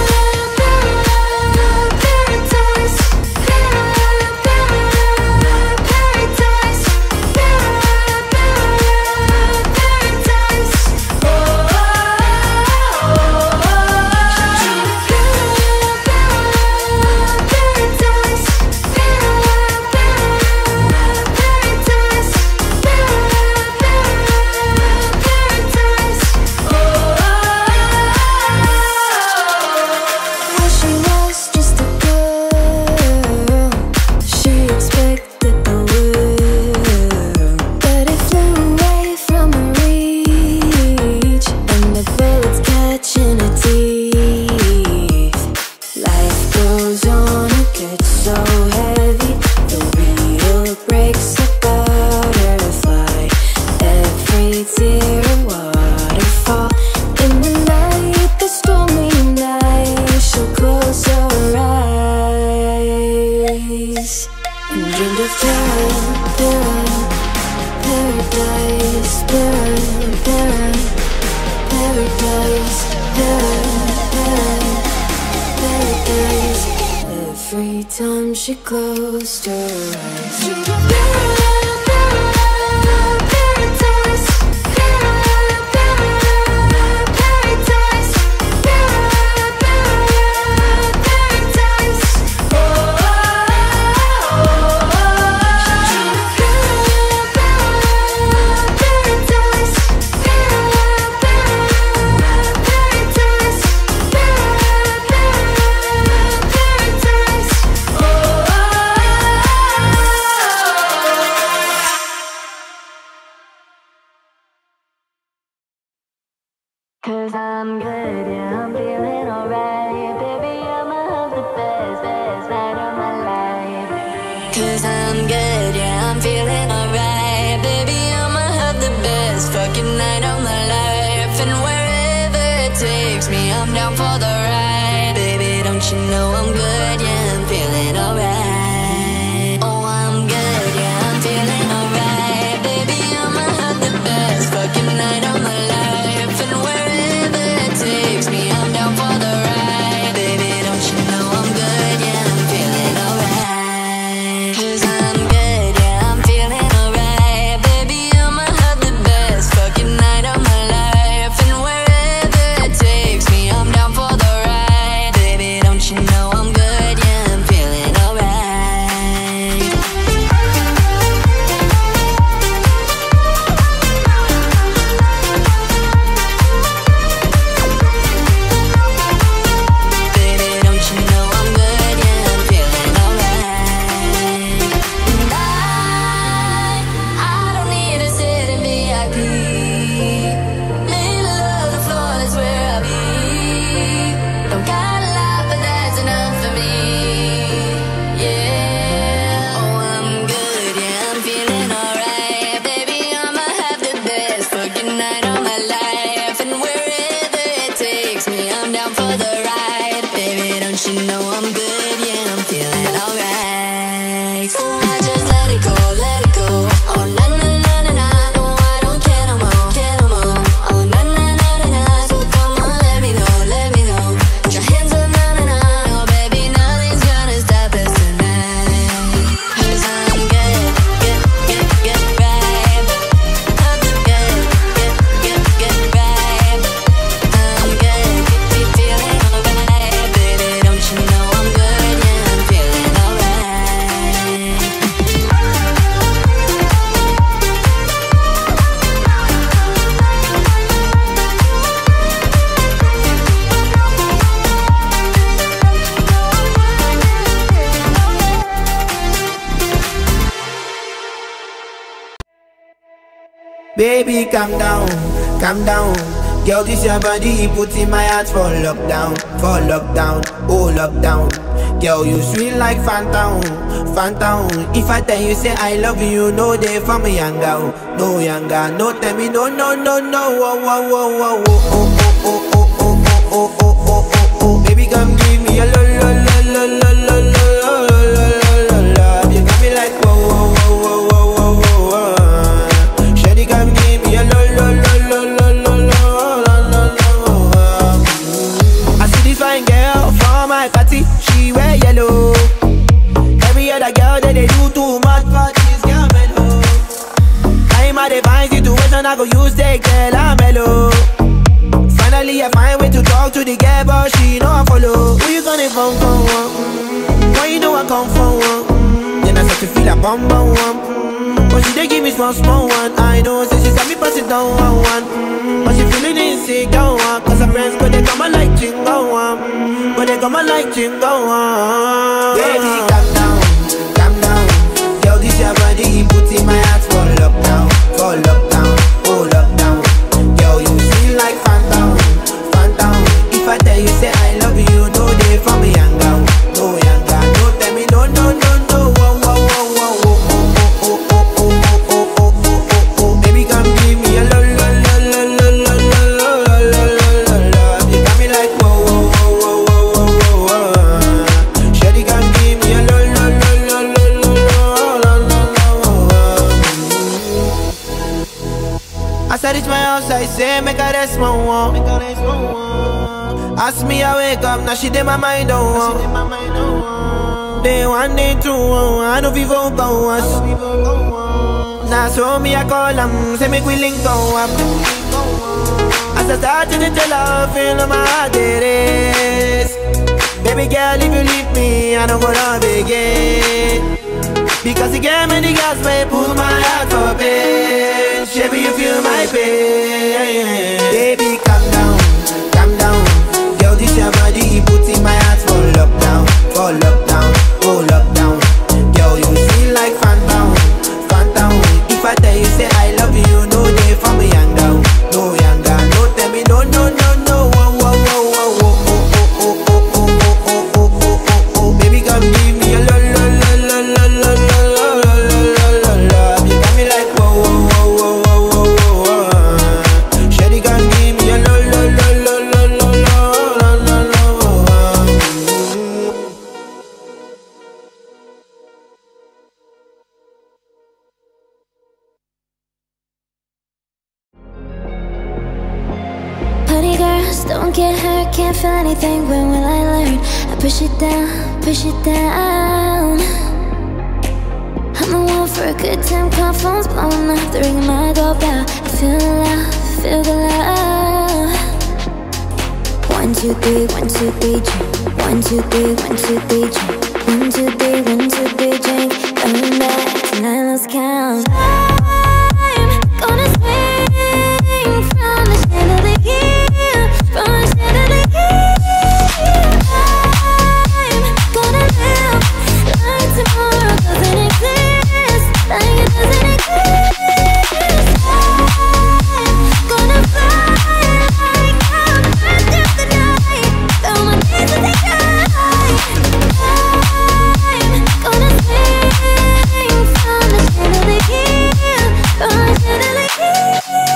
Every time she closed her eyes, dreamed of paradise, paradise, paradise. Oh, cause I'm good, yeah, I'm feeling alright. Baby, I'ma have the best, best night of my life. Cause I'm good, yeah, I'm feeling alright. Baby, I'ma have the best fucking night of my life. And wherever it takes me, I'm down for the ride. Baby, don't you know I'm good, yeah, I'm feeling alright. Oh, I'm good, yeah, I'm feeling alright. Baby, I'ma have the best fucking night of my life. And wherever it takes me, I'm down for the ride. Baby, don't you know I'm good, yeah, I'm feeling alright. Cause I'm good, yeah, I'm feeling alright. Baby, I'ma have the best fucking night of my life. And wherever it takes me, I'm down for the ride. Baby, don't you know I'm good, yeah, I'm feeling alright. Baby, don't you know I'm good, yeah, I'm feeling alright. And I, I don't need to sit in V I P. Middle of the floor, that's where I be. Don't got a lot, but that's enough for me. Yeah. Oh, I'm good, yeah, I'm feeling alright. Baby, I'ma have the best fucking night of my life. And wherever it takes me, I'm down for the ride. Baby, don't you know I'm good, yeah, I'm feeling alright. So I just let it go, let it go. Oh, na na na na na. No, I don't care no more, care no more. Oh, na na na na na. So come on, let me know, let me know. Put your hands up, na na na. No, baby, nothing's gonna stop us tonight. Cause I'm good, good, good, good, right. I'm good, good, good, good, right. I'm good, be feeling alright. Baby, don't you know I'm good, yeah, I'm feeling alright. Baby, calm down, calm down. Girl, this your body, put in my heart for lockdown, for lockdown, oh lockdown. Girl, you sweet like phantom, phantom. If I tell you say I love you, no day for me younger, no younger. No tell me no, no, no, no. Oh, oh, oh, oh, oh, oh, oh, oh, oh, oh, oh, oh, oh, oh. Baby, come give me a lo, lo, lo, lo, lo, lo, lo, lo, lo, lo, love. You got me like whoa, whoa, whoa, whoa, whoa, whoa, whoa. Shawty, come give me a lo, lo, lo, lo, lo, lo, lo, lo, lo. I see this fine girl from my party, she wear yellow. Every other girl that they do too much for this girl mellow. I'm at a fine situation, I go use the girl I'm mellow. Finally I find way to talk to the girl, but she know I follow. Who you gonna phone for? Mm-hmm. Why you know I come for one? Mm-hmm. Then I start to feel a bum bum one. Mm-hmm. But she they give me small small one. I know, so she said me pass it down one one. Mm-hmm. But she feeling insecure one. Cause her friends go they come and like chingo one. Mm-hmm. But they come and like chingo one. Baby, calm down, calm down. Girl, this your body, put in my heart for lockdown, for lockdown, oh lockdown. Girl, you feel like phantom, phantom. If I tell you say I love you, no day for me younger, no younger. No tell me no, no, no, no. Whoa, whoa, whoa, whoa, whoa, oh, oh, oh, oh, oh, oh, oh, oh, oh. Baby, come give me a lo, lo, lo, lo, lo, lo, lo, lo, lo, lo, lo. You got me like whoa, whoa, whoa, whoa, whoa, whoa, whoa. Shawty, come give me a lo, lo, lo, lo, lo, lo, lo, lo, lo. I said it's my house, I say make her rest my one. Ask me I wake up, now she did my mind on one. Day one, day two, I know people go us. Now so me I call them, say make we link go up. As I start to tell her, feel on my heart it is. Baby girl, if you leave me, I don't go love again. Because you gave me the gas, may pull my heart for pain. Baby, you feel my pain. Baby, calm down, calm down. Girl, this your body, put in my heart for lockdown, for lockdown, oh lockdown. Girl, you feel like phantom, phantom. If I tell you say I love you, no day for me younger, no younger. No tell me no, no, no, no. Whoa, whoa, whoa, whoa, whoa, oh, oh, oh, oh, oh, oh, oh, oh, oh, oh. Baby, come give me a lo, lo, lo, lo, lo, lo, lo, lo, lo, lo, lo. You got me like whoa, whoa, whoa, whoa, whoa, whoa, whoa. Shawty, come give me a lo, lo, lo, lo, lo, lo, lo, lo, lo. Party girls, don't get hurt, can't feel anything. When will I learn? I push it down, push it down. I'm the one for a good time, call phones blowing up, the ring of my doorbell. I feel the love, feel the love. One, two, three, one, two, three, drink. One, two, three, one, two, three, drink. One, two, three, one, two, three, drink. Coming back tonight, let's count. I'm gonna swing from the chandelier, from the chandelier. I'm gonna live like tomorrow doesn't exist, like it doesn't exist. I'm gonna fly like I'm first of the night, throw my hands and take flight. I'm gonna swing from the chandelier, from the chandelier.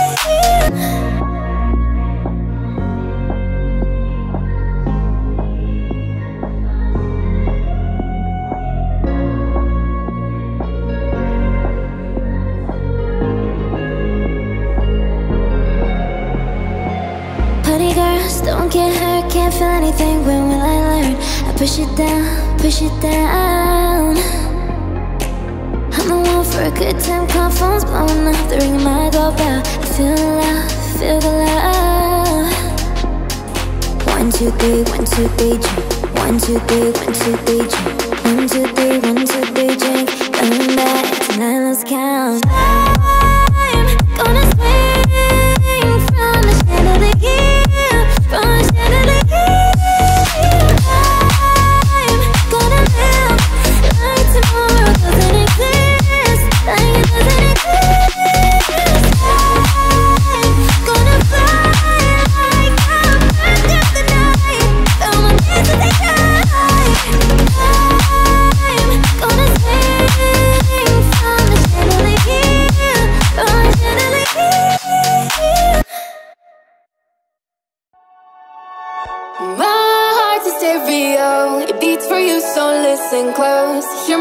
Party girls, don't get hurt, can't feel anything. When will I learn? I push it down, push it down. I'm the one for a good time, call phones blowing up, the ring of my doorbell. I feel the love, feel the love. One, two, three, one, two, three, drink. One, two, three, one, two, three, drink. One, two, three, one, two, three, drink. Coming back tonight, let's count. I'm gonna swing from the chandelier, from the chandelier. I'm gonna live like tomorrow doesn't exist, like it doesn't exist. I'm gonna fly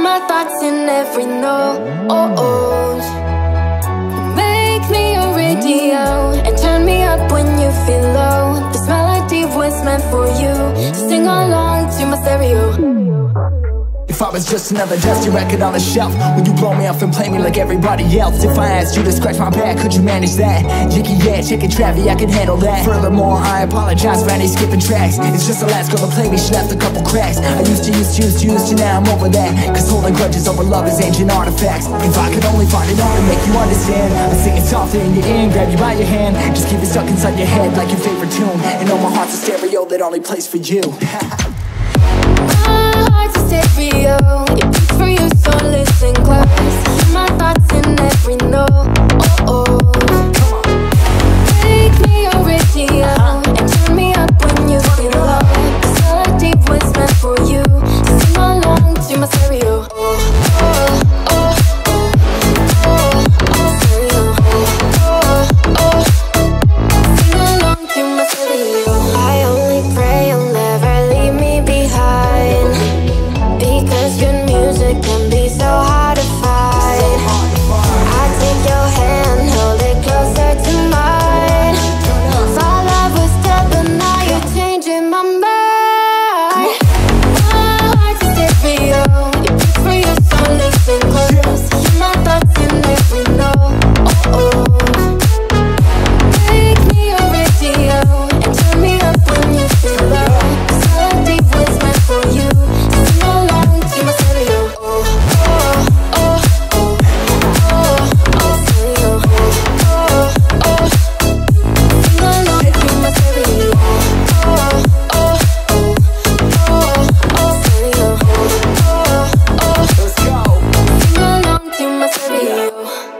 my thoughts in every note. Make me a radio and turn me up when you feel low. This melody was meant for you, so sing along to my stereo. If I was just another dusty record on the shelf, would you blow me off and play me like everybody else? If I asked you to scratch my back, could you manage that? Jicky, yeah, chicken Travi, I can handle that. Furthermore, I apologize for any skipping tracks. It's just the last girl to play me, she left a couple cracks. I used to, used to, used to, used to, now I'm over that. Cause holding grudges over love is ancient artifacts. If I could only find it out to make you understand, I'd sing it softly in your ear, grab you by your hand. Just keep it stuck inside your head like your favorite tune. And know my heart's a stereo that only plays for you. My heart's a stereo, it beats for you, so listen close. Hear my thoughts in every note. Oh, oh. Make me a radio and turn me up when you feel low. This melody was meant for you, so sing along to my stereo. Oh, oh, oh, oh, oh, stereo. Oh, oh, sing along to my stereo. I only pray you'll never leave me behind, because good music can be so hard to find. I take your hand, hold it closer to mine. Thought love was dead, but now you're changing my mind. My heart's a stereo, it beats for you, so listen close. Hear my thoughts in every note. Oh, oh. Make me a radio and turn me up when you feel low. This melody was meant for you, so sing along to my stereo. Oh, oh, oh, oh, oh, oh, stereo. Oh, oh, sing along to my stereo. Oh, oh, oh, oh, stereo. Oh, oh, Let's go. sing along to my stereo.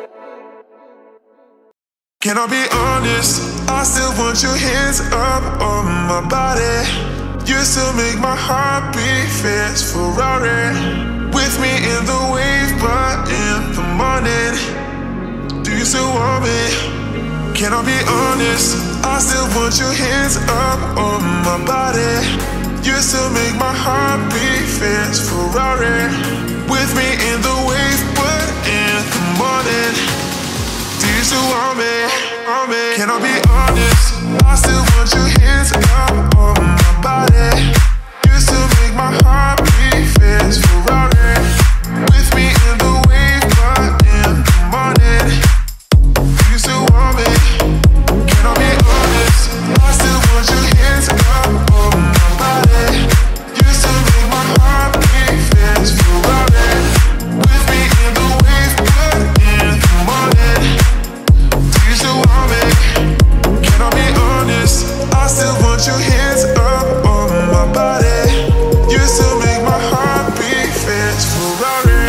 Can I be honest? I still want your hands up on my body. You still make my heart beat fast, Ferrari. With me in the wave, but in the morning, do you still want me? Can I be honest? I still want your hands up on my body. You still make my heart beat fast, Ferrari. With me in the wave, but in the morning, do you still want me? Want me? Can I be honest? I still want your hands up on my body. You still make my heart beat fast, Ferrari. With me in the wave, but in the morning, do you still want me? Can I be honest? I still want your hands up on my body. You still make my heart beat fast, Ferrari. With me in the wave, but in the morning, do you still want me? Can I be honest? I still want your hands up on my body. You still make my heart beat fast, Ferrari.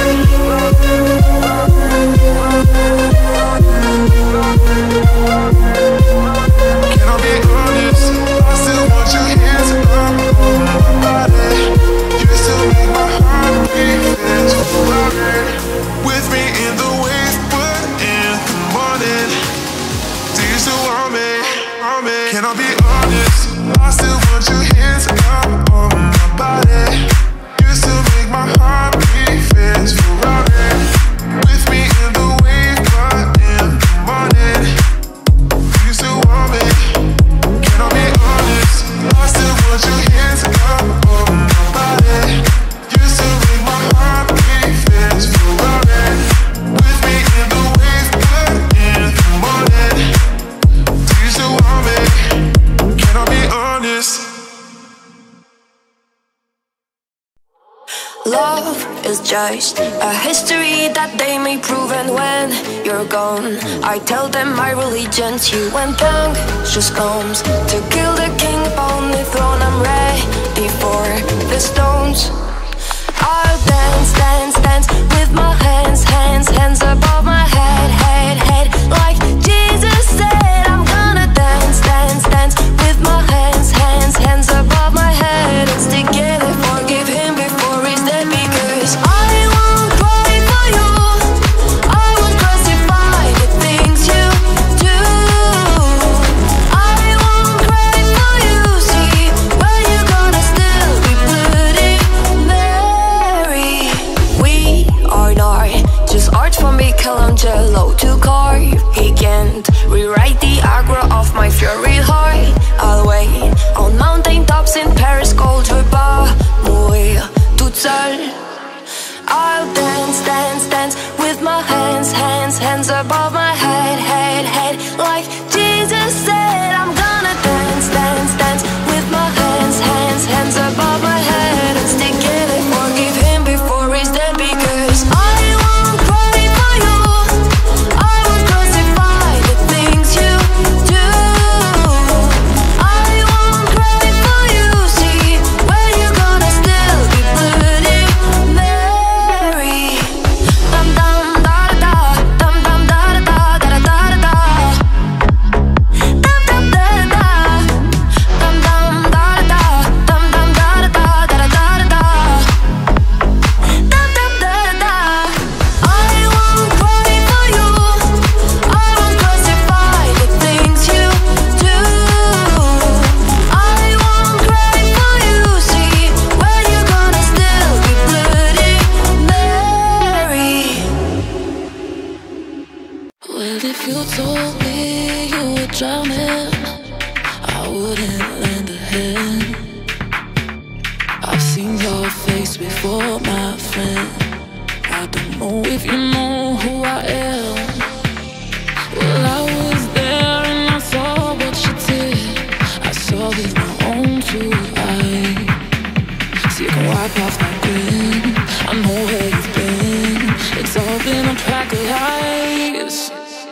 Can I be honest? I still want your hands up on my body. You still make my heart beat fast, Ferrari. With me in the wave, but in the morning, do you still want me? Want me? Can I be honest? I still want your hands up on my body. You still make my heart beat fast, Ferrari. With me in the wave, but in the morning, do you still want me? Can I be honest? I still want your hands up on my body. You still make my heart beat fast, Ferrari. With me in the wave, but in the morning, do you still want me? Can I be honest? Love is just a history that they may prove, and when you're gone, I tell them my religion's you. When just comes to kill the king upon the throne, I'm ready for the stones. I'll dance, dance, dance with my hands, hands, hands above my head, head, head. Like Jesus said, I'm gonna dance, dance, dance with my hands, hands, hands above my head. And stick together, forgive him before he's dead, because I won't cry for you. I won't crucify the things you do. I won't cry for you. See, where you gonna still be bloody Mary. We willow to carve. He can't rewrite the aggro of my fury heart. I'll wait on mountain tops in Paris, cold je vais pas mourir toute seule. I'll dance, dance, dance with my hands, hands, hands above my head, head, head. Like Jesus said, I'm gonna dance, dance, dance with my hands, hands, hands above my head. And stick in it, forgive him before he's dead, because I won't cry for you. I won't crucify the things you do. I won't cry for you. See, when you're gonna still be Bloody Mary. Dum dum da da da, dum dum da da da da da da. Dum dum da da, dum dum da da, dum dum da da da da da da. Dum dum da da. I won't cry for you. I won't crucify the things you do. I won't cry for you. See, when you're gonna still be Bloody Mary. Well, if you told me you were drowning, I wouldn't lend a hand. I've seen your face before, my friend. I don't know if you know who I am. Well, I was there and I saw what you did. I saw with my own two eyes. So you can wipe off that grin. I know where you've been. It's all been a pack of lies.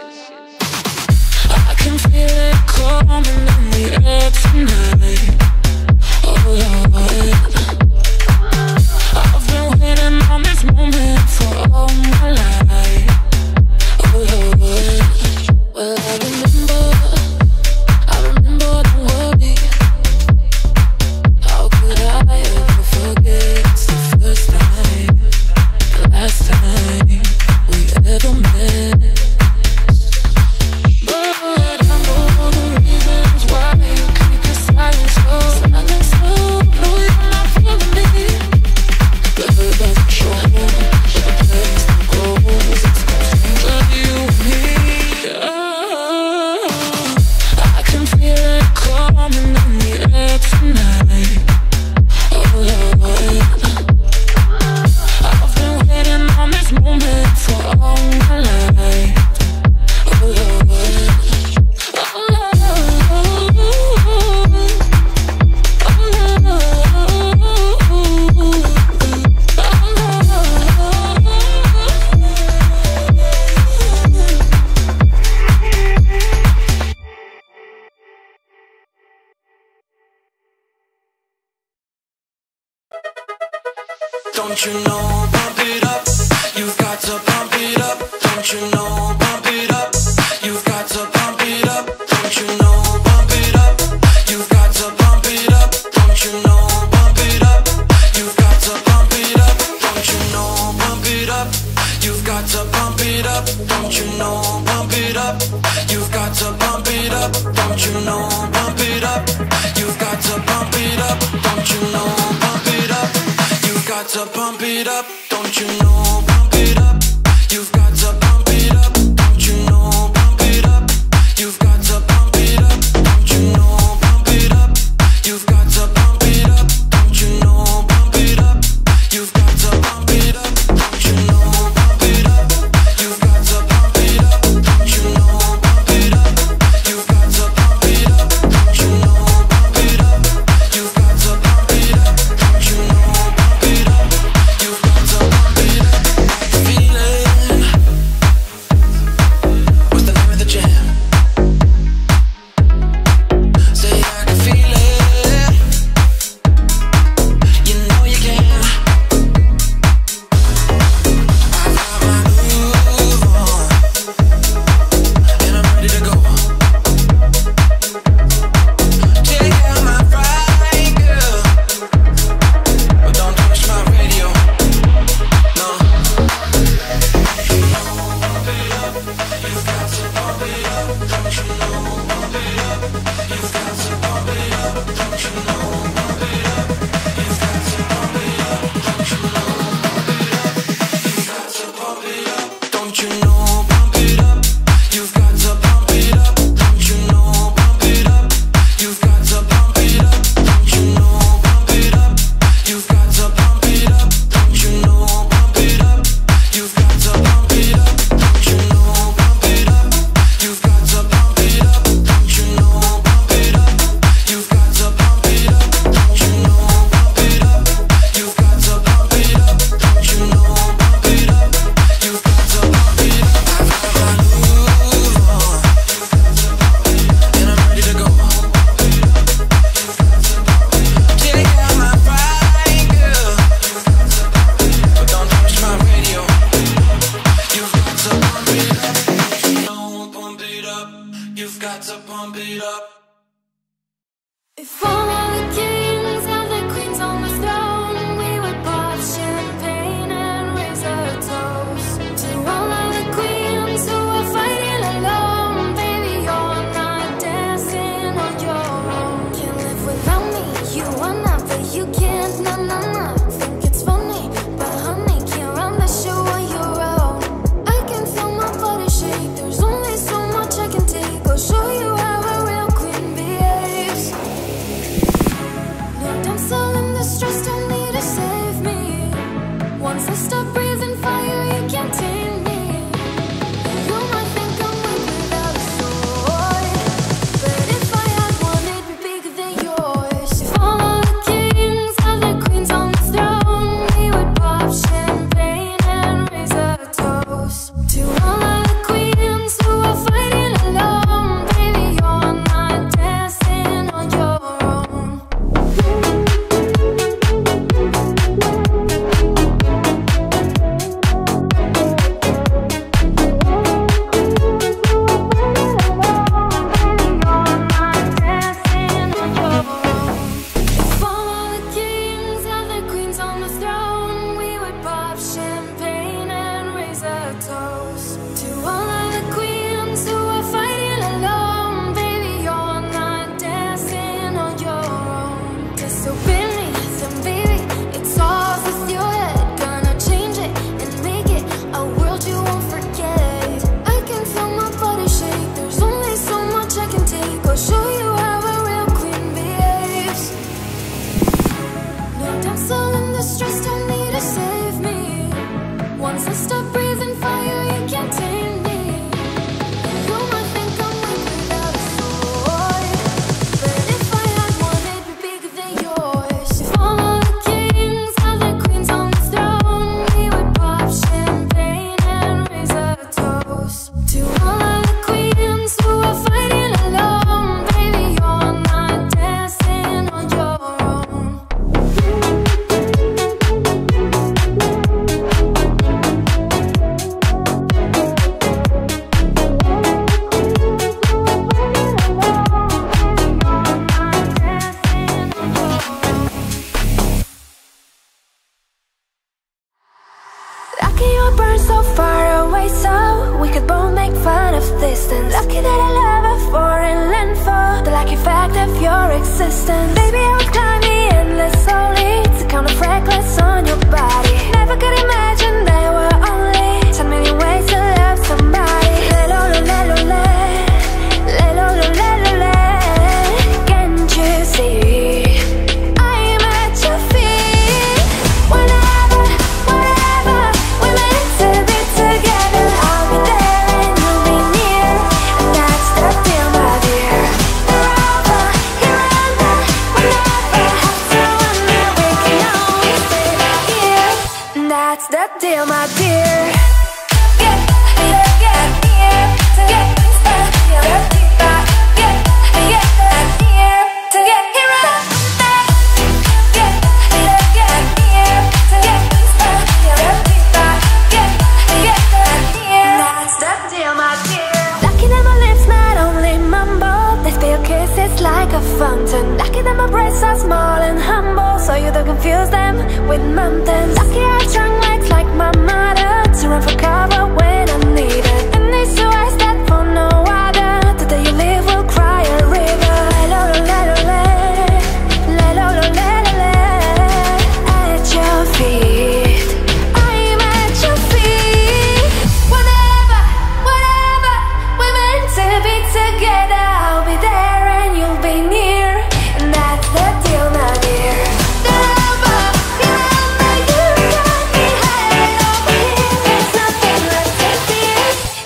I can feel it coming in the air tonight. Oh Lord, I've been waiting on this moment for all my life. Oh Lord, well I remember, I remember the worry. How could I ever forget? It's the first time, the last time we ever met. But I know the reasons why you keep your silence so, silence so. No, you're not feeling me. The hurt doesn't show, but the pain still grows. It's no stranger to you and me. Oh, I can feel it coming in the air tonight. Oh Lord, I've been waiting on this moment for all my life. Oh Lord, oh Lord, Don't you know, pump it up. You've got to pump it up. Don't you know, pump it up. You've got to pump it up. Don't you know, pump it up. You've got to pump it up. Don't you know, pump it up. You've got to pump it up. Don't you know, pump it up. You've got to pump it up. Don't you know, pump it up. You've got to pump it up. Don't you know, pump it up. You've got to pump it up. Don't you know, pump it up. You've got to pump it up. Don't you know, pump it up. You've got to pump it up. Don't you know, pump it up. You've got to pump it up. Don't you know, pump it up. You've got to pump it up. Don't you know, pump it up. You've got to pump it up. Don't you know, pump it up. You've got to pump it up. Don't you know, pump it up. You've got to pump it up. Don't you know, pump it up. You've got to pump it up. Don't you know, pump it up. You've got to pump it up. Feeling got to pump it up. If all of the kings and the queens on the throne, we would pop champagne and raise a toast to all of the queens who are fighting alone. Baby, you're not dancing on your own. Can't live without me, you wanna, but you can't, nah, nah, nah. Think it's funny, but honey, can't run the show on your own. I can feel my body shake, there's only so much I can take. I'll show you how a real queen behaves. No damsel in distress, don't need to save me. Once I stop breathing fire, you can't tame me. You might think I'm weak without a sword, but if I had one, it'd be bigger than yours. If all of the kings and the queens on the throne, we would pop champagne and raise a toast to all of the queens who are fighting alone. Baby, you're not dancing on your own. If all of the kings and the queens on the throne, we would pop champagne and raise a toast to all of the queens who are fighting alone. Baby, you're not dancing on your own. Disobey me, then baby, it's off with your head. Gonna change it and make it a world you won't forget. I can feel my body shake, there's only so much I can take. I'll show you how a real queen behaves. No damsel in distress, don't need to save me. Once I stop breathing fire, you can't tame me. You might think I'm weak without a sword, but if I had one, it'd be bigger than yours. If all of the kings and the queens on the throne, we would pop champagne and raise a toast to all of the queens who are fighting alone. Baby, you're not dancing on your own. Lucky you burn so far away, so we could both make fun of distance. Lucky that I love a foreign landfall, the lucky fact of your existence. Baby, I would climb the endless slowly to count the freckles on your body. Never could imagine there were only so many ways to love somebody. Le-lo, le-lo, le, le-lo, le, le, le. Can't you see I'm at your feet? Whenever, wherever we're meant to be together, I'll be there and you'll be near, and that's the deal, my dear. You're over, you're under, we never have to wonder, we can always stay right here, and that's the deal, my dear. Get, get, get here, to get this back, get, get, get here, to get here and back. Get, get, get here, to get this back, get, get, get here, and that's the deal, my dear. Lucky that my lips not only mumble, they spill kisses like a fountain. Lucky that my breasts are small and humble, so you don't confuse them with mountains. Lucky I have strong legs like my mother, to run for cover when I need it. And these two eyes that for no other, the day you leave will cry a river. Le-lo, le-lo, le, le-lo, le, le, le. At your feet, I'm at your feet. Whenever, wherever we're meant to be together, I'll be there and you'll be near, and that's the deal, my dear. Never, never, you got me high over here. There's nothing left to fear,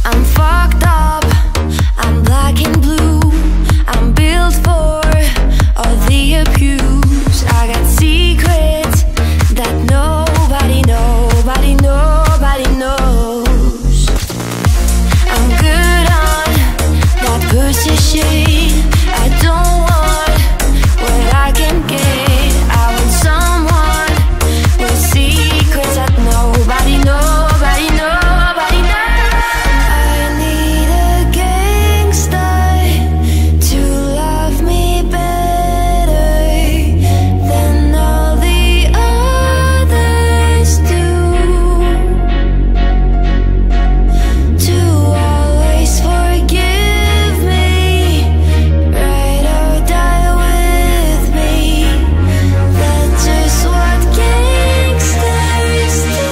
I'm fucked up, I'm black and blue. I'm built for all the abuse. I got secrets that nobody, nobody, nobody knows. I'm good on that pussy shit. I don't want what I can get. I want someone with secrets that nobody, nobody, nobody knows. I need a gangster to love me better than all the others do, to always forgive me, ride or die with me. That's just what gangsters do.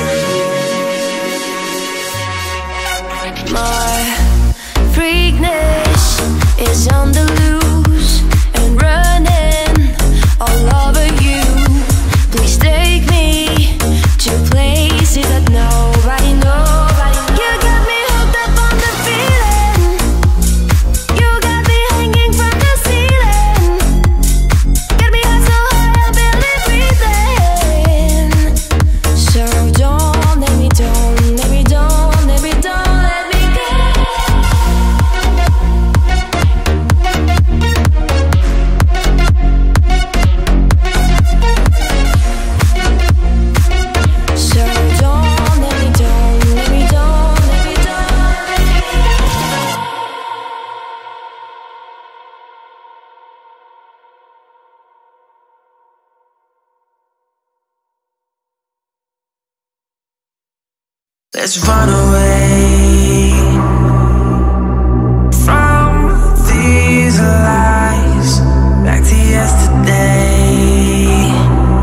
My freakness is on the loose and running all over you. Please take me to places that nobody, nobody knows. You got me hooked up on the feeling. You got me hanging from the ceiling. Get me high so high I'll barely breathing. So don't let me, don't let me, don't let me, don't let me go. So don't let me, don't let me, don't let me, don't let me go. Let's run away from these lies, back to yesterday.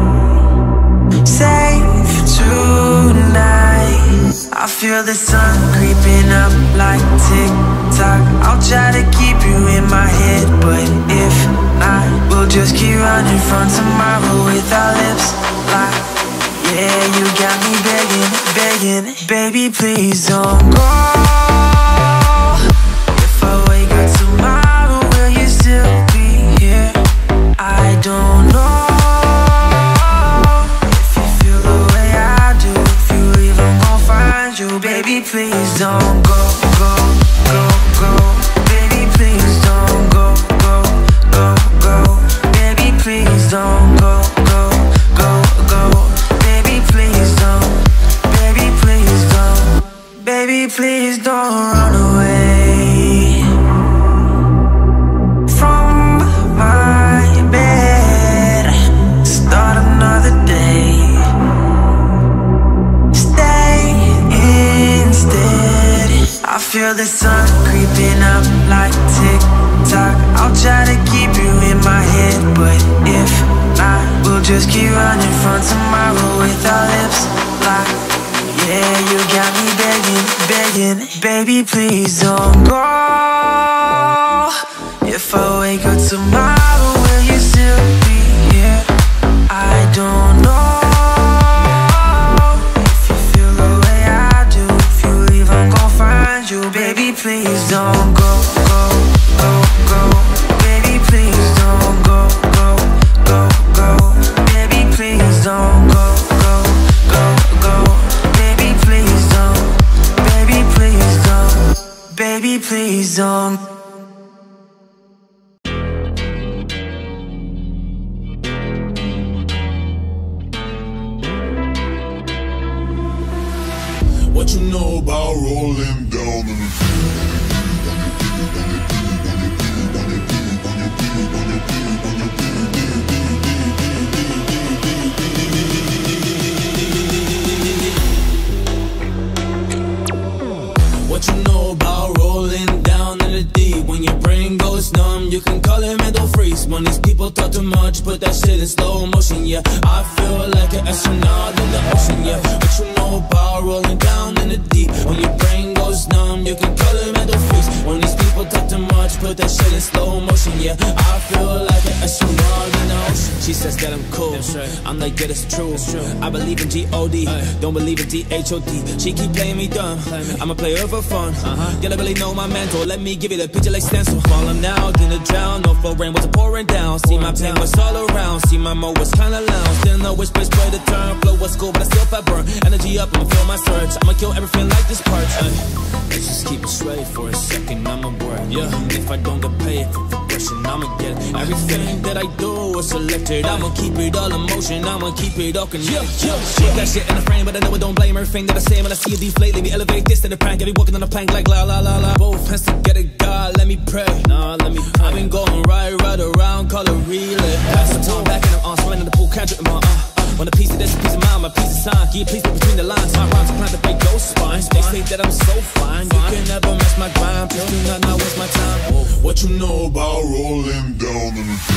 Safe tonight. I feel the sun creeping up like tick-tock. I'll try to keep you in my head, but if not, we'll just keep running from tomorrow with our lips locked. Yeah, you got me begging, begging, baby, please don't go. If I wake up tomorrow, will you still be here? I don't know. If you feel the way I do, if you leave, I'm gon' find you. Baby, please don't go, go, go, go. Baby, please don't go, go, go, go. Baby, please don't go, go, go, go. Baby, please don't. Baby, please don't. Baby, please don't run away from my bed. Start another day. Stay instead. I feel the sun creeping up like tick-tock. I'll try to keep you in my head, but if not, we'll just keep running from tomorrow with our lips locked. Yeah, you got me begging, begging, baby, please don't go. If I wake up tomorrow, will you still be here? I don't know. If you feel the way I do, if you leave, I'm gon' find you. Baby, please don't go, go, go, go. Baby, please don't go, go, go, go. Baby, please don't go, go, go, go. Baby, please don't. Baby, please don't. Baby, please don't. What you know about rolling down in the What you know about rolling down in the deep? When your brain goes numb, you can call it mental freeze. When these people talk too much, put that shit in slow motion, yeah. I feel like an astronaut in the ocean, yeah. What you know about rolling down in the deep? When your brain goes numb, you can call it mental freeze. When these people talk too much, put that shit in slow motion, yeah. I feel like an astronaut in the ocean. She says that I'm cool. I'm like, yeah, that's true. I believe in G O D, don't believe in D H O D. She keep playing me dumb, I'm a player for fun. You don't really know my mental, let me give you the picture like stencil. Falling out in the drown, no flow rain was pouring down. See my pain was all around, see my mo was kinda lounge. Didn't know which place way to turn, flow was cool but I still felt burn. Energy up, I'ma feel my surge, I'ma kill everything like this part. Let's just keep it straight for a second, I'ma work. Yeah, if I don't get paid for progression, I'ma get everything that I do is selected. I'ma keep it all in motion, I'ma keep it all connected. Put that shit in the frame, but I know I don't blame everything that I say when I see you deflate. Let me elevate this to the prank, I be walking on the plank like la la la la. Both hands together, God, let me pray. Nah, let me pray. I've been going right, right around, call it relay. Pass the time back and I'm on, swimming in the pool, can't drip in my uh. Want a piece of this, a piece of mine, my piece of sign. Can you please put between the lines? My rhymes are to break those spines. They say that I'm so fine, you can never mess my grind. Please do not not waste my time. What you know about rolling down in the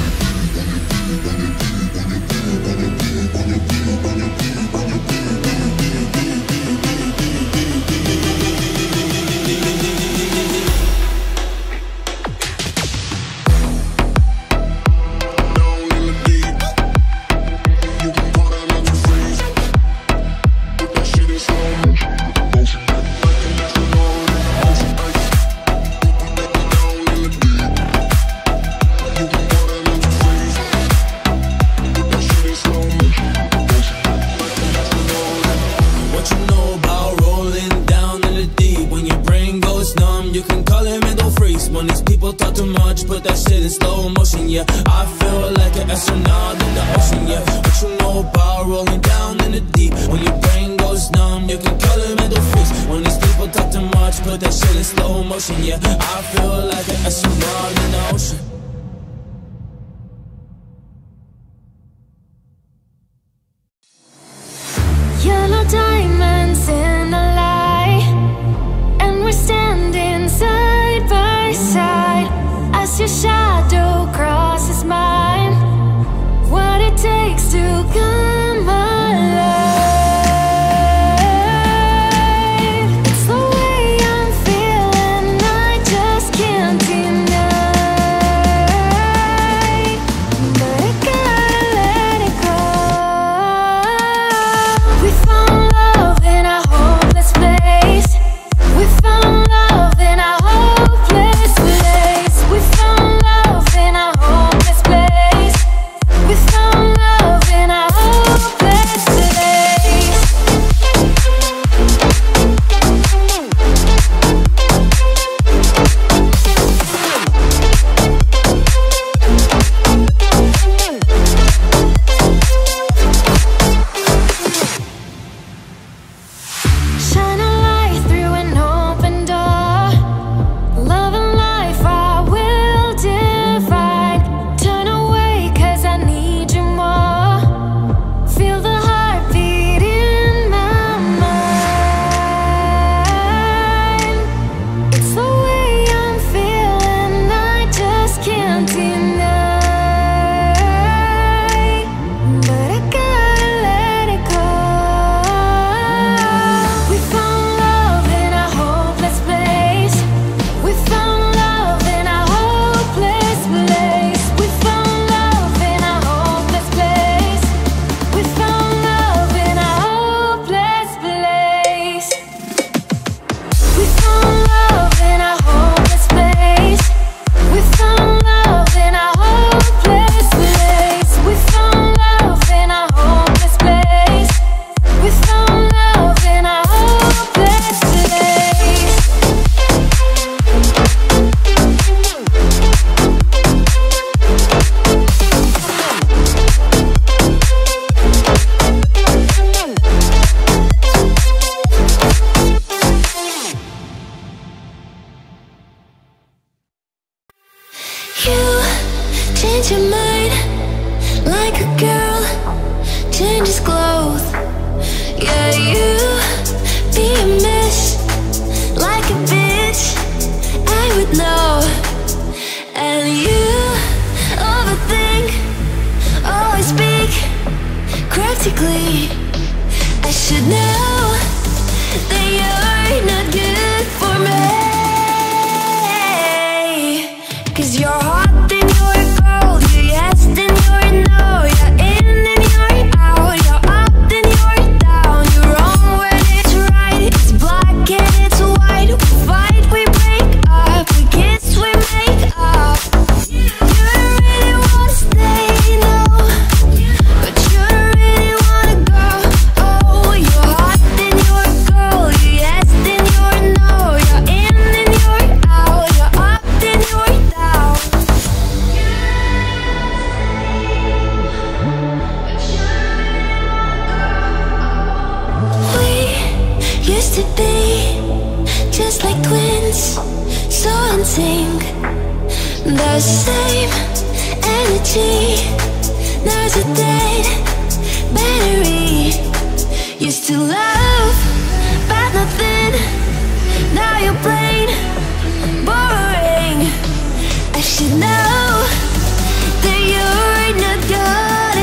practically. I should know that you're not good for me. Cause you're hot, then you're cold, you're yes, then you're no. just like twins, so in sync. The same energy, there's a dead battery. Used to love, but nothing. Now you're plain boring. I should know that you're not gonna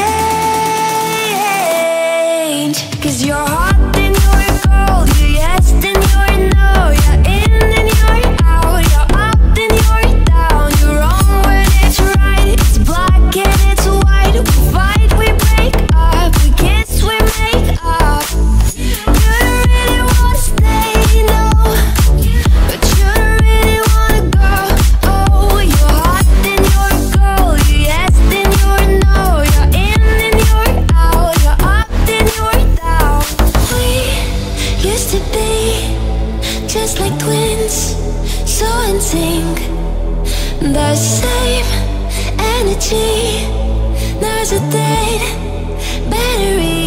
change. Cause you're hot, then you're cold. You're yes, then you're no. You're in, then you're out. You're up, then you're down. You're wrong when it's right. It's black and it's white. We fight, we break up. We kiss, we make up. You don't really wanna stay, no, but you don't really wanna go. Oh, you're hot, then you're cold. You're yes, then you're no. You're in, then you're out. You're up, then you're down. We used to be just like twins, so in sync. The same energy, there's a dead battery.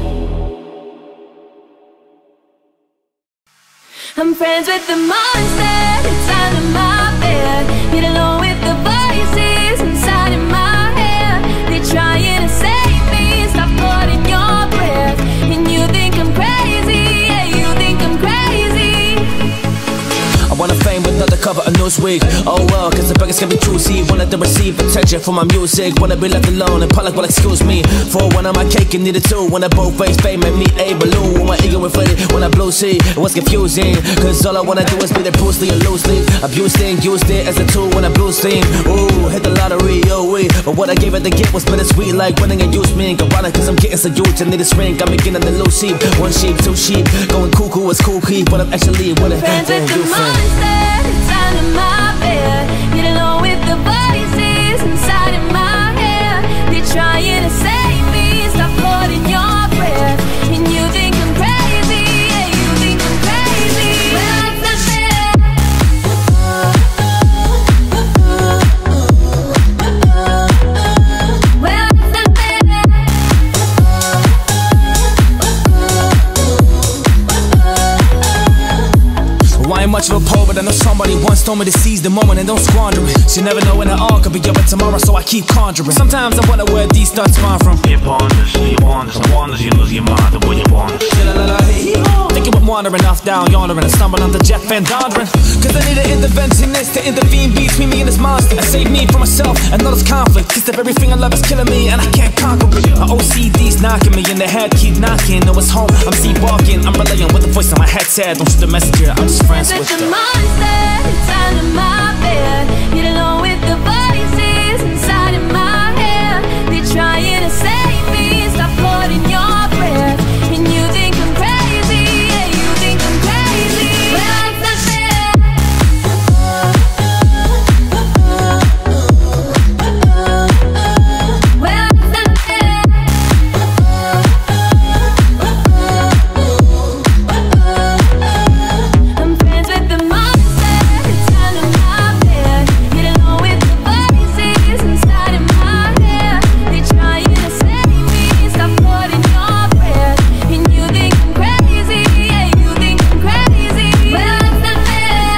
I'm friends with the monster inside of my bed. Get along with the voices inside of my head. They're trying to save me, stop holding your breath. And you think I'm crazy, yeah, you think I'm crazy. I wanna fame with another cover of Newsweek. Oh well, cause the beggars can be choosy. Wanted to receive attention for my music. Wanna be left alone and public will excuse me. For one of my cake and needed two. When I both face fame and me a balloon. When my ego inflated, when I blue sea, it was confusing. Cause all I wanna do is be the Bruce Lee and loosely. Abused it and used it as a tool when I blue steam. Ooh, hit the lottery, oh wait. But what I gave it to get was bittersweet. Like winning and use me. Ironic cause I'm getting so huge and need this ring. I'm beginning to lose sheep. One sheep, two sheep. Going cuckoo is cool key. But I'm actually what it Friends with the monster inside of my bed. Get along with the voices inside of my head. They're trying to save me, stop holding your breath. And you think I'm crazy, yeah, you think I'm crazy. Well, it's not fair. Well, it's not fair. Well, I ain't much of a poet, but I know somebody once told me to seize the moment and don't squander it. You never know when it all could be over tomorrow, so I keep conjuring. Sometimes I wonder where these thoughts come from. You ponders, you wonders, wonders, you lose your mind the way you want. Thinking I'm wandering off down yonder and stumbling on the Jeff Van Donderen. Cause I need an interventionist to intervene between me and this monster and save me from myself and all this conflict. Cause if everything I love is killing me and I can't conquer it. My O C D's knocking me in the head, keep knocking. No, it's home, I'm sleepwalking. I'm relaying what the voice in my head said. Don't shoot the messenger, I'm just friends with the them. monster inside of my bed. Get along with the voices inside of my head. They're trying to save me, stop holding your breath. And you think I'm crazy, yeah, you think I'm crazy. Well, it's not fair. Well, it's not fair. I'm friends with the monster inside of my bed. Get along with the voices inside of my head. They're trying to save me, stop holding your breath. And you think I'm crazy, yeah, you think I'm crazy. Well, it's not fair.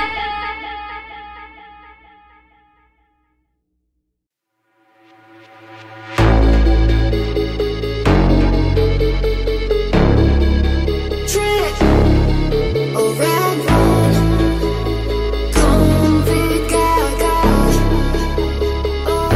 Trick, a red one, come big gaga. Oh,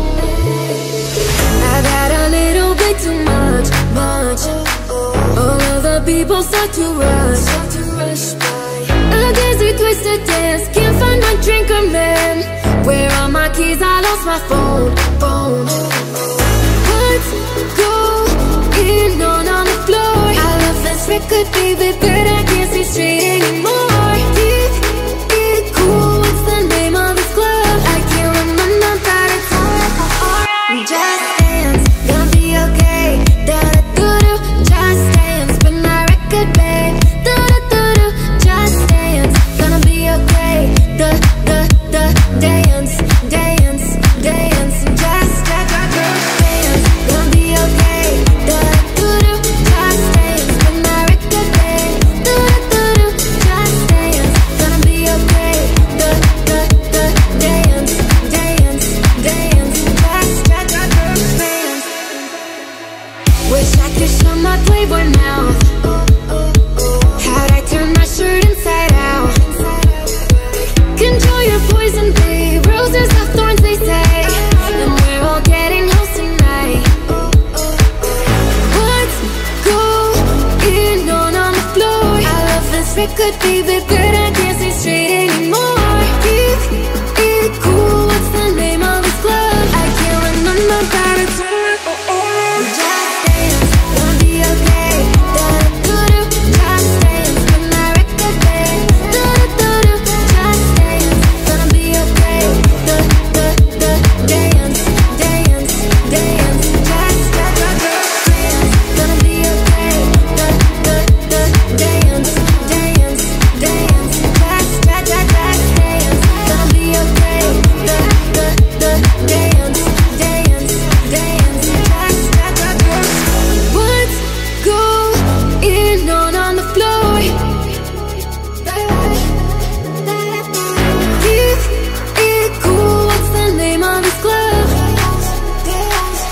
I've had a little bit too much, much. All of the people start to rush, a dizzy twisted dance. Can't find my drink or man. Where are my keys? I lost my phone, phone. What's going on on the floor? I love this record, baby, but I can't see straight anymore. Keep it cool, what's the name of this club? I can't remember, but it's alright. Just dance, gonna be okay. Da da do do, just dance, spin my record, babe. Da da do do, just dance, gonna be okay. Da da da, dance, dance, dance, just da da da, dance, gonna be okay. Da da do do, just dance, spin my record, babe. it, baby, but I can't stay straight anymore. Keep it cool, what's the name of this club? I can't remember, gotta turn it on. Just dance, gonna be okay. Da-da-do-do, just dance, when I record dance. Da-da-do-do, just dance, gonna be okay. Da-da-da, dance, dance, dance, just da-da-da, dance, gonna be okay. Da-da-da, dance, dance, dance, just da-da-da, dance, gonna be okay. Da-da-da, dance, dance, dance, just da-da-da. What's going on on the floor? Keep it cool, what's the name of this club? Dance.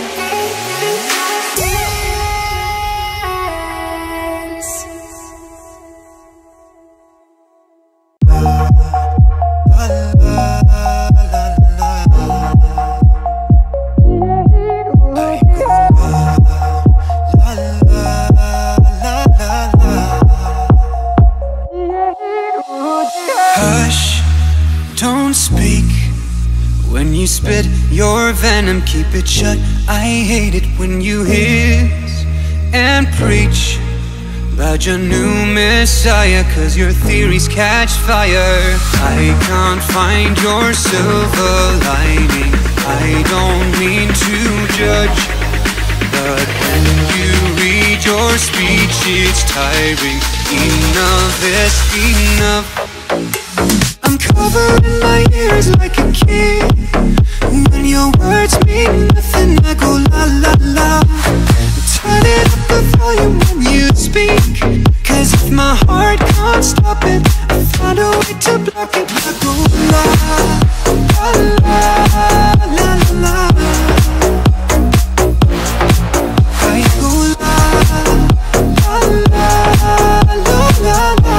Hush, don't speak. When you spit your venom, keep it shut. I hate it when you hiss and preach about your new messiah, cause your theories catch fire. I can't find your silver lining. I don't mean to judge, but when you read your speech, it's tiring. Enough is enough. I'm covering my ears like a kid. When your words mean nothing, I go la la la. Turn it up the volume when you speak, cause if my heart can't stop it, I find a way to block it. I go la la la la la la. I go la la la la la la.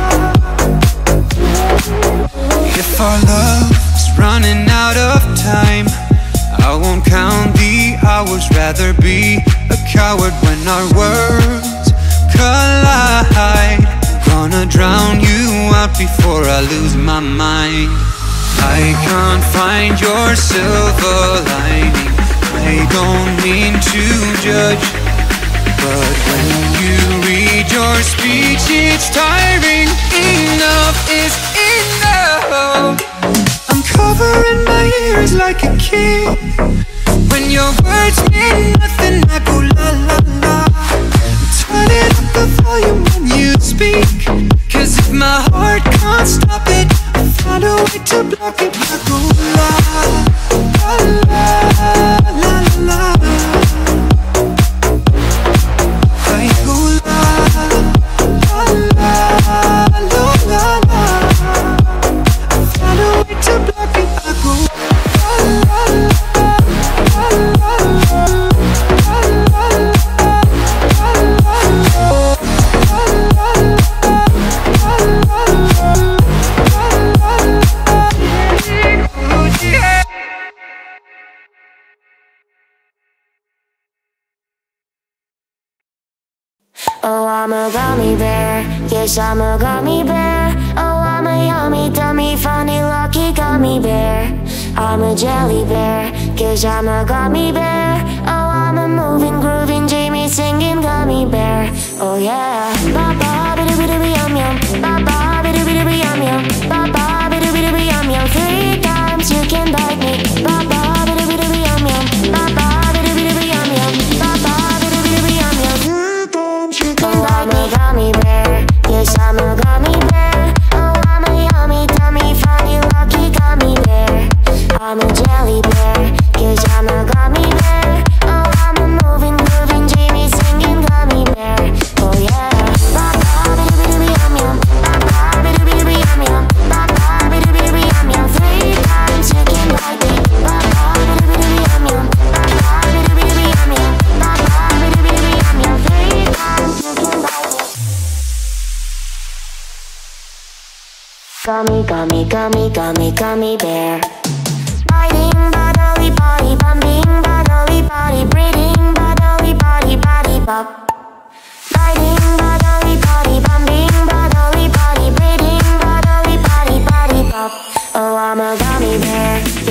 If our love's running out of time, I won't count the hours, rather be a coward when our worlds collide. Gonna drown you out before I lose my mind. I can't find your silver lining. I don't mean to judge, but when you read your speech, it's tiring. Enough is enough. I'm covering my ears like a kid. When your words mean nothing, I go la la la. Turn it up the volume when you speak, cause if my heart can't stop it, I find a way to block it. I go la la la la la la. I go la la la la la la. I find a way to block it. I go la la la la la la. Oh, I'm a gummy bear. Yes, I'm a gummy bear. Oh, I'm a yummy, dummy, funny, lucky gummy bear. I'm a jelly bear. Cause I'm a gummy bear. Oh, I'm a moving, grooving, Jamie singing gummy bear. Oh, yeah. Ba ba ba doo doo yum yum. Ba ba ba doo doo yum yum. Ba ba ba doo doo yum yum. Three times you can bite me. Ba ba ba doo doo yum yum. Ba ba ba doo doo yum yum. Ba ba ba doo doo yum yum. Three times you can bite me. I'm a gummy bear. Yes, I'm a gummy bear. Oh, I'm a yummy, dummy, funny, lucky gummy bear. I'm a jelly bear. Cause I'm a gummy bear. Oh, I'm a moving, grooving, Jamie singing gummy bear. Oh, yeah. Ba ba ba doo doo yum yum. Ba ba ba doo doo yum yum. Ba ba ba doo doo yum yum. Three times you can bite me. Ba ba ba doo doo yum yum. Ba ba ba doo doo yum yum. Ba ba ba doo doo yum yum. Three times you can bite me. Gummy, gummy, gummy, gummy, gummy bear. Biting, bodily, body, bumping, bodily, body, breathing, bodily, body, body, bop. Biting, bodily, body, bumping, bodily, body.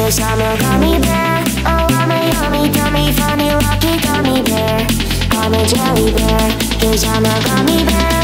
cause I'm a gummy bear. Oh, I'm a yummy, dummy, funny, lucky gummy bear. I'm a jelly bear, cause I'm a gummy bear.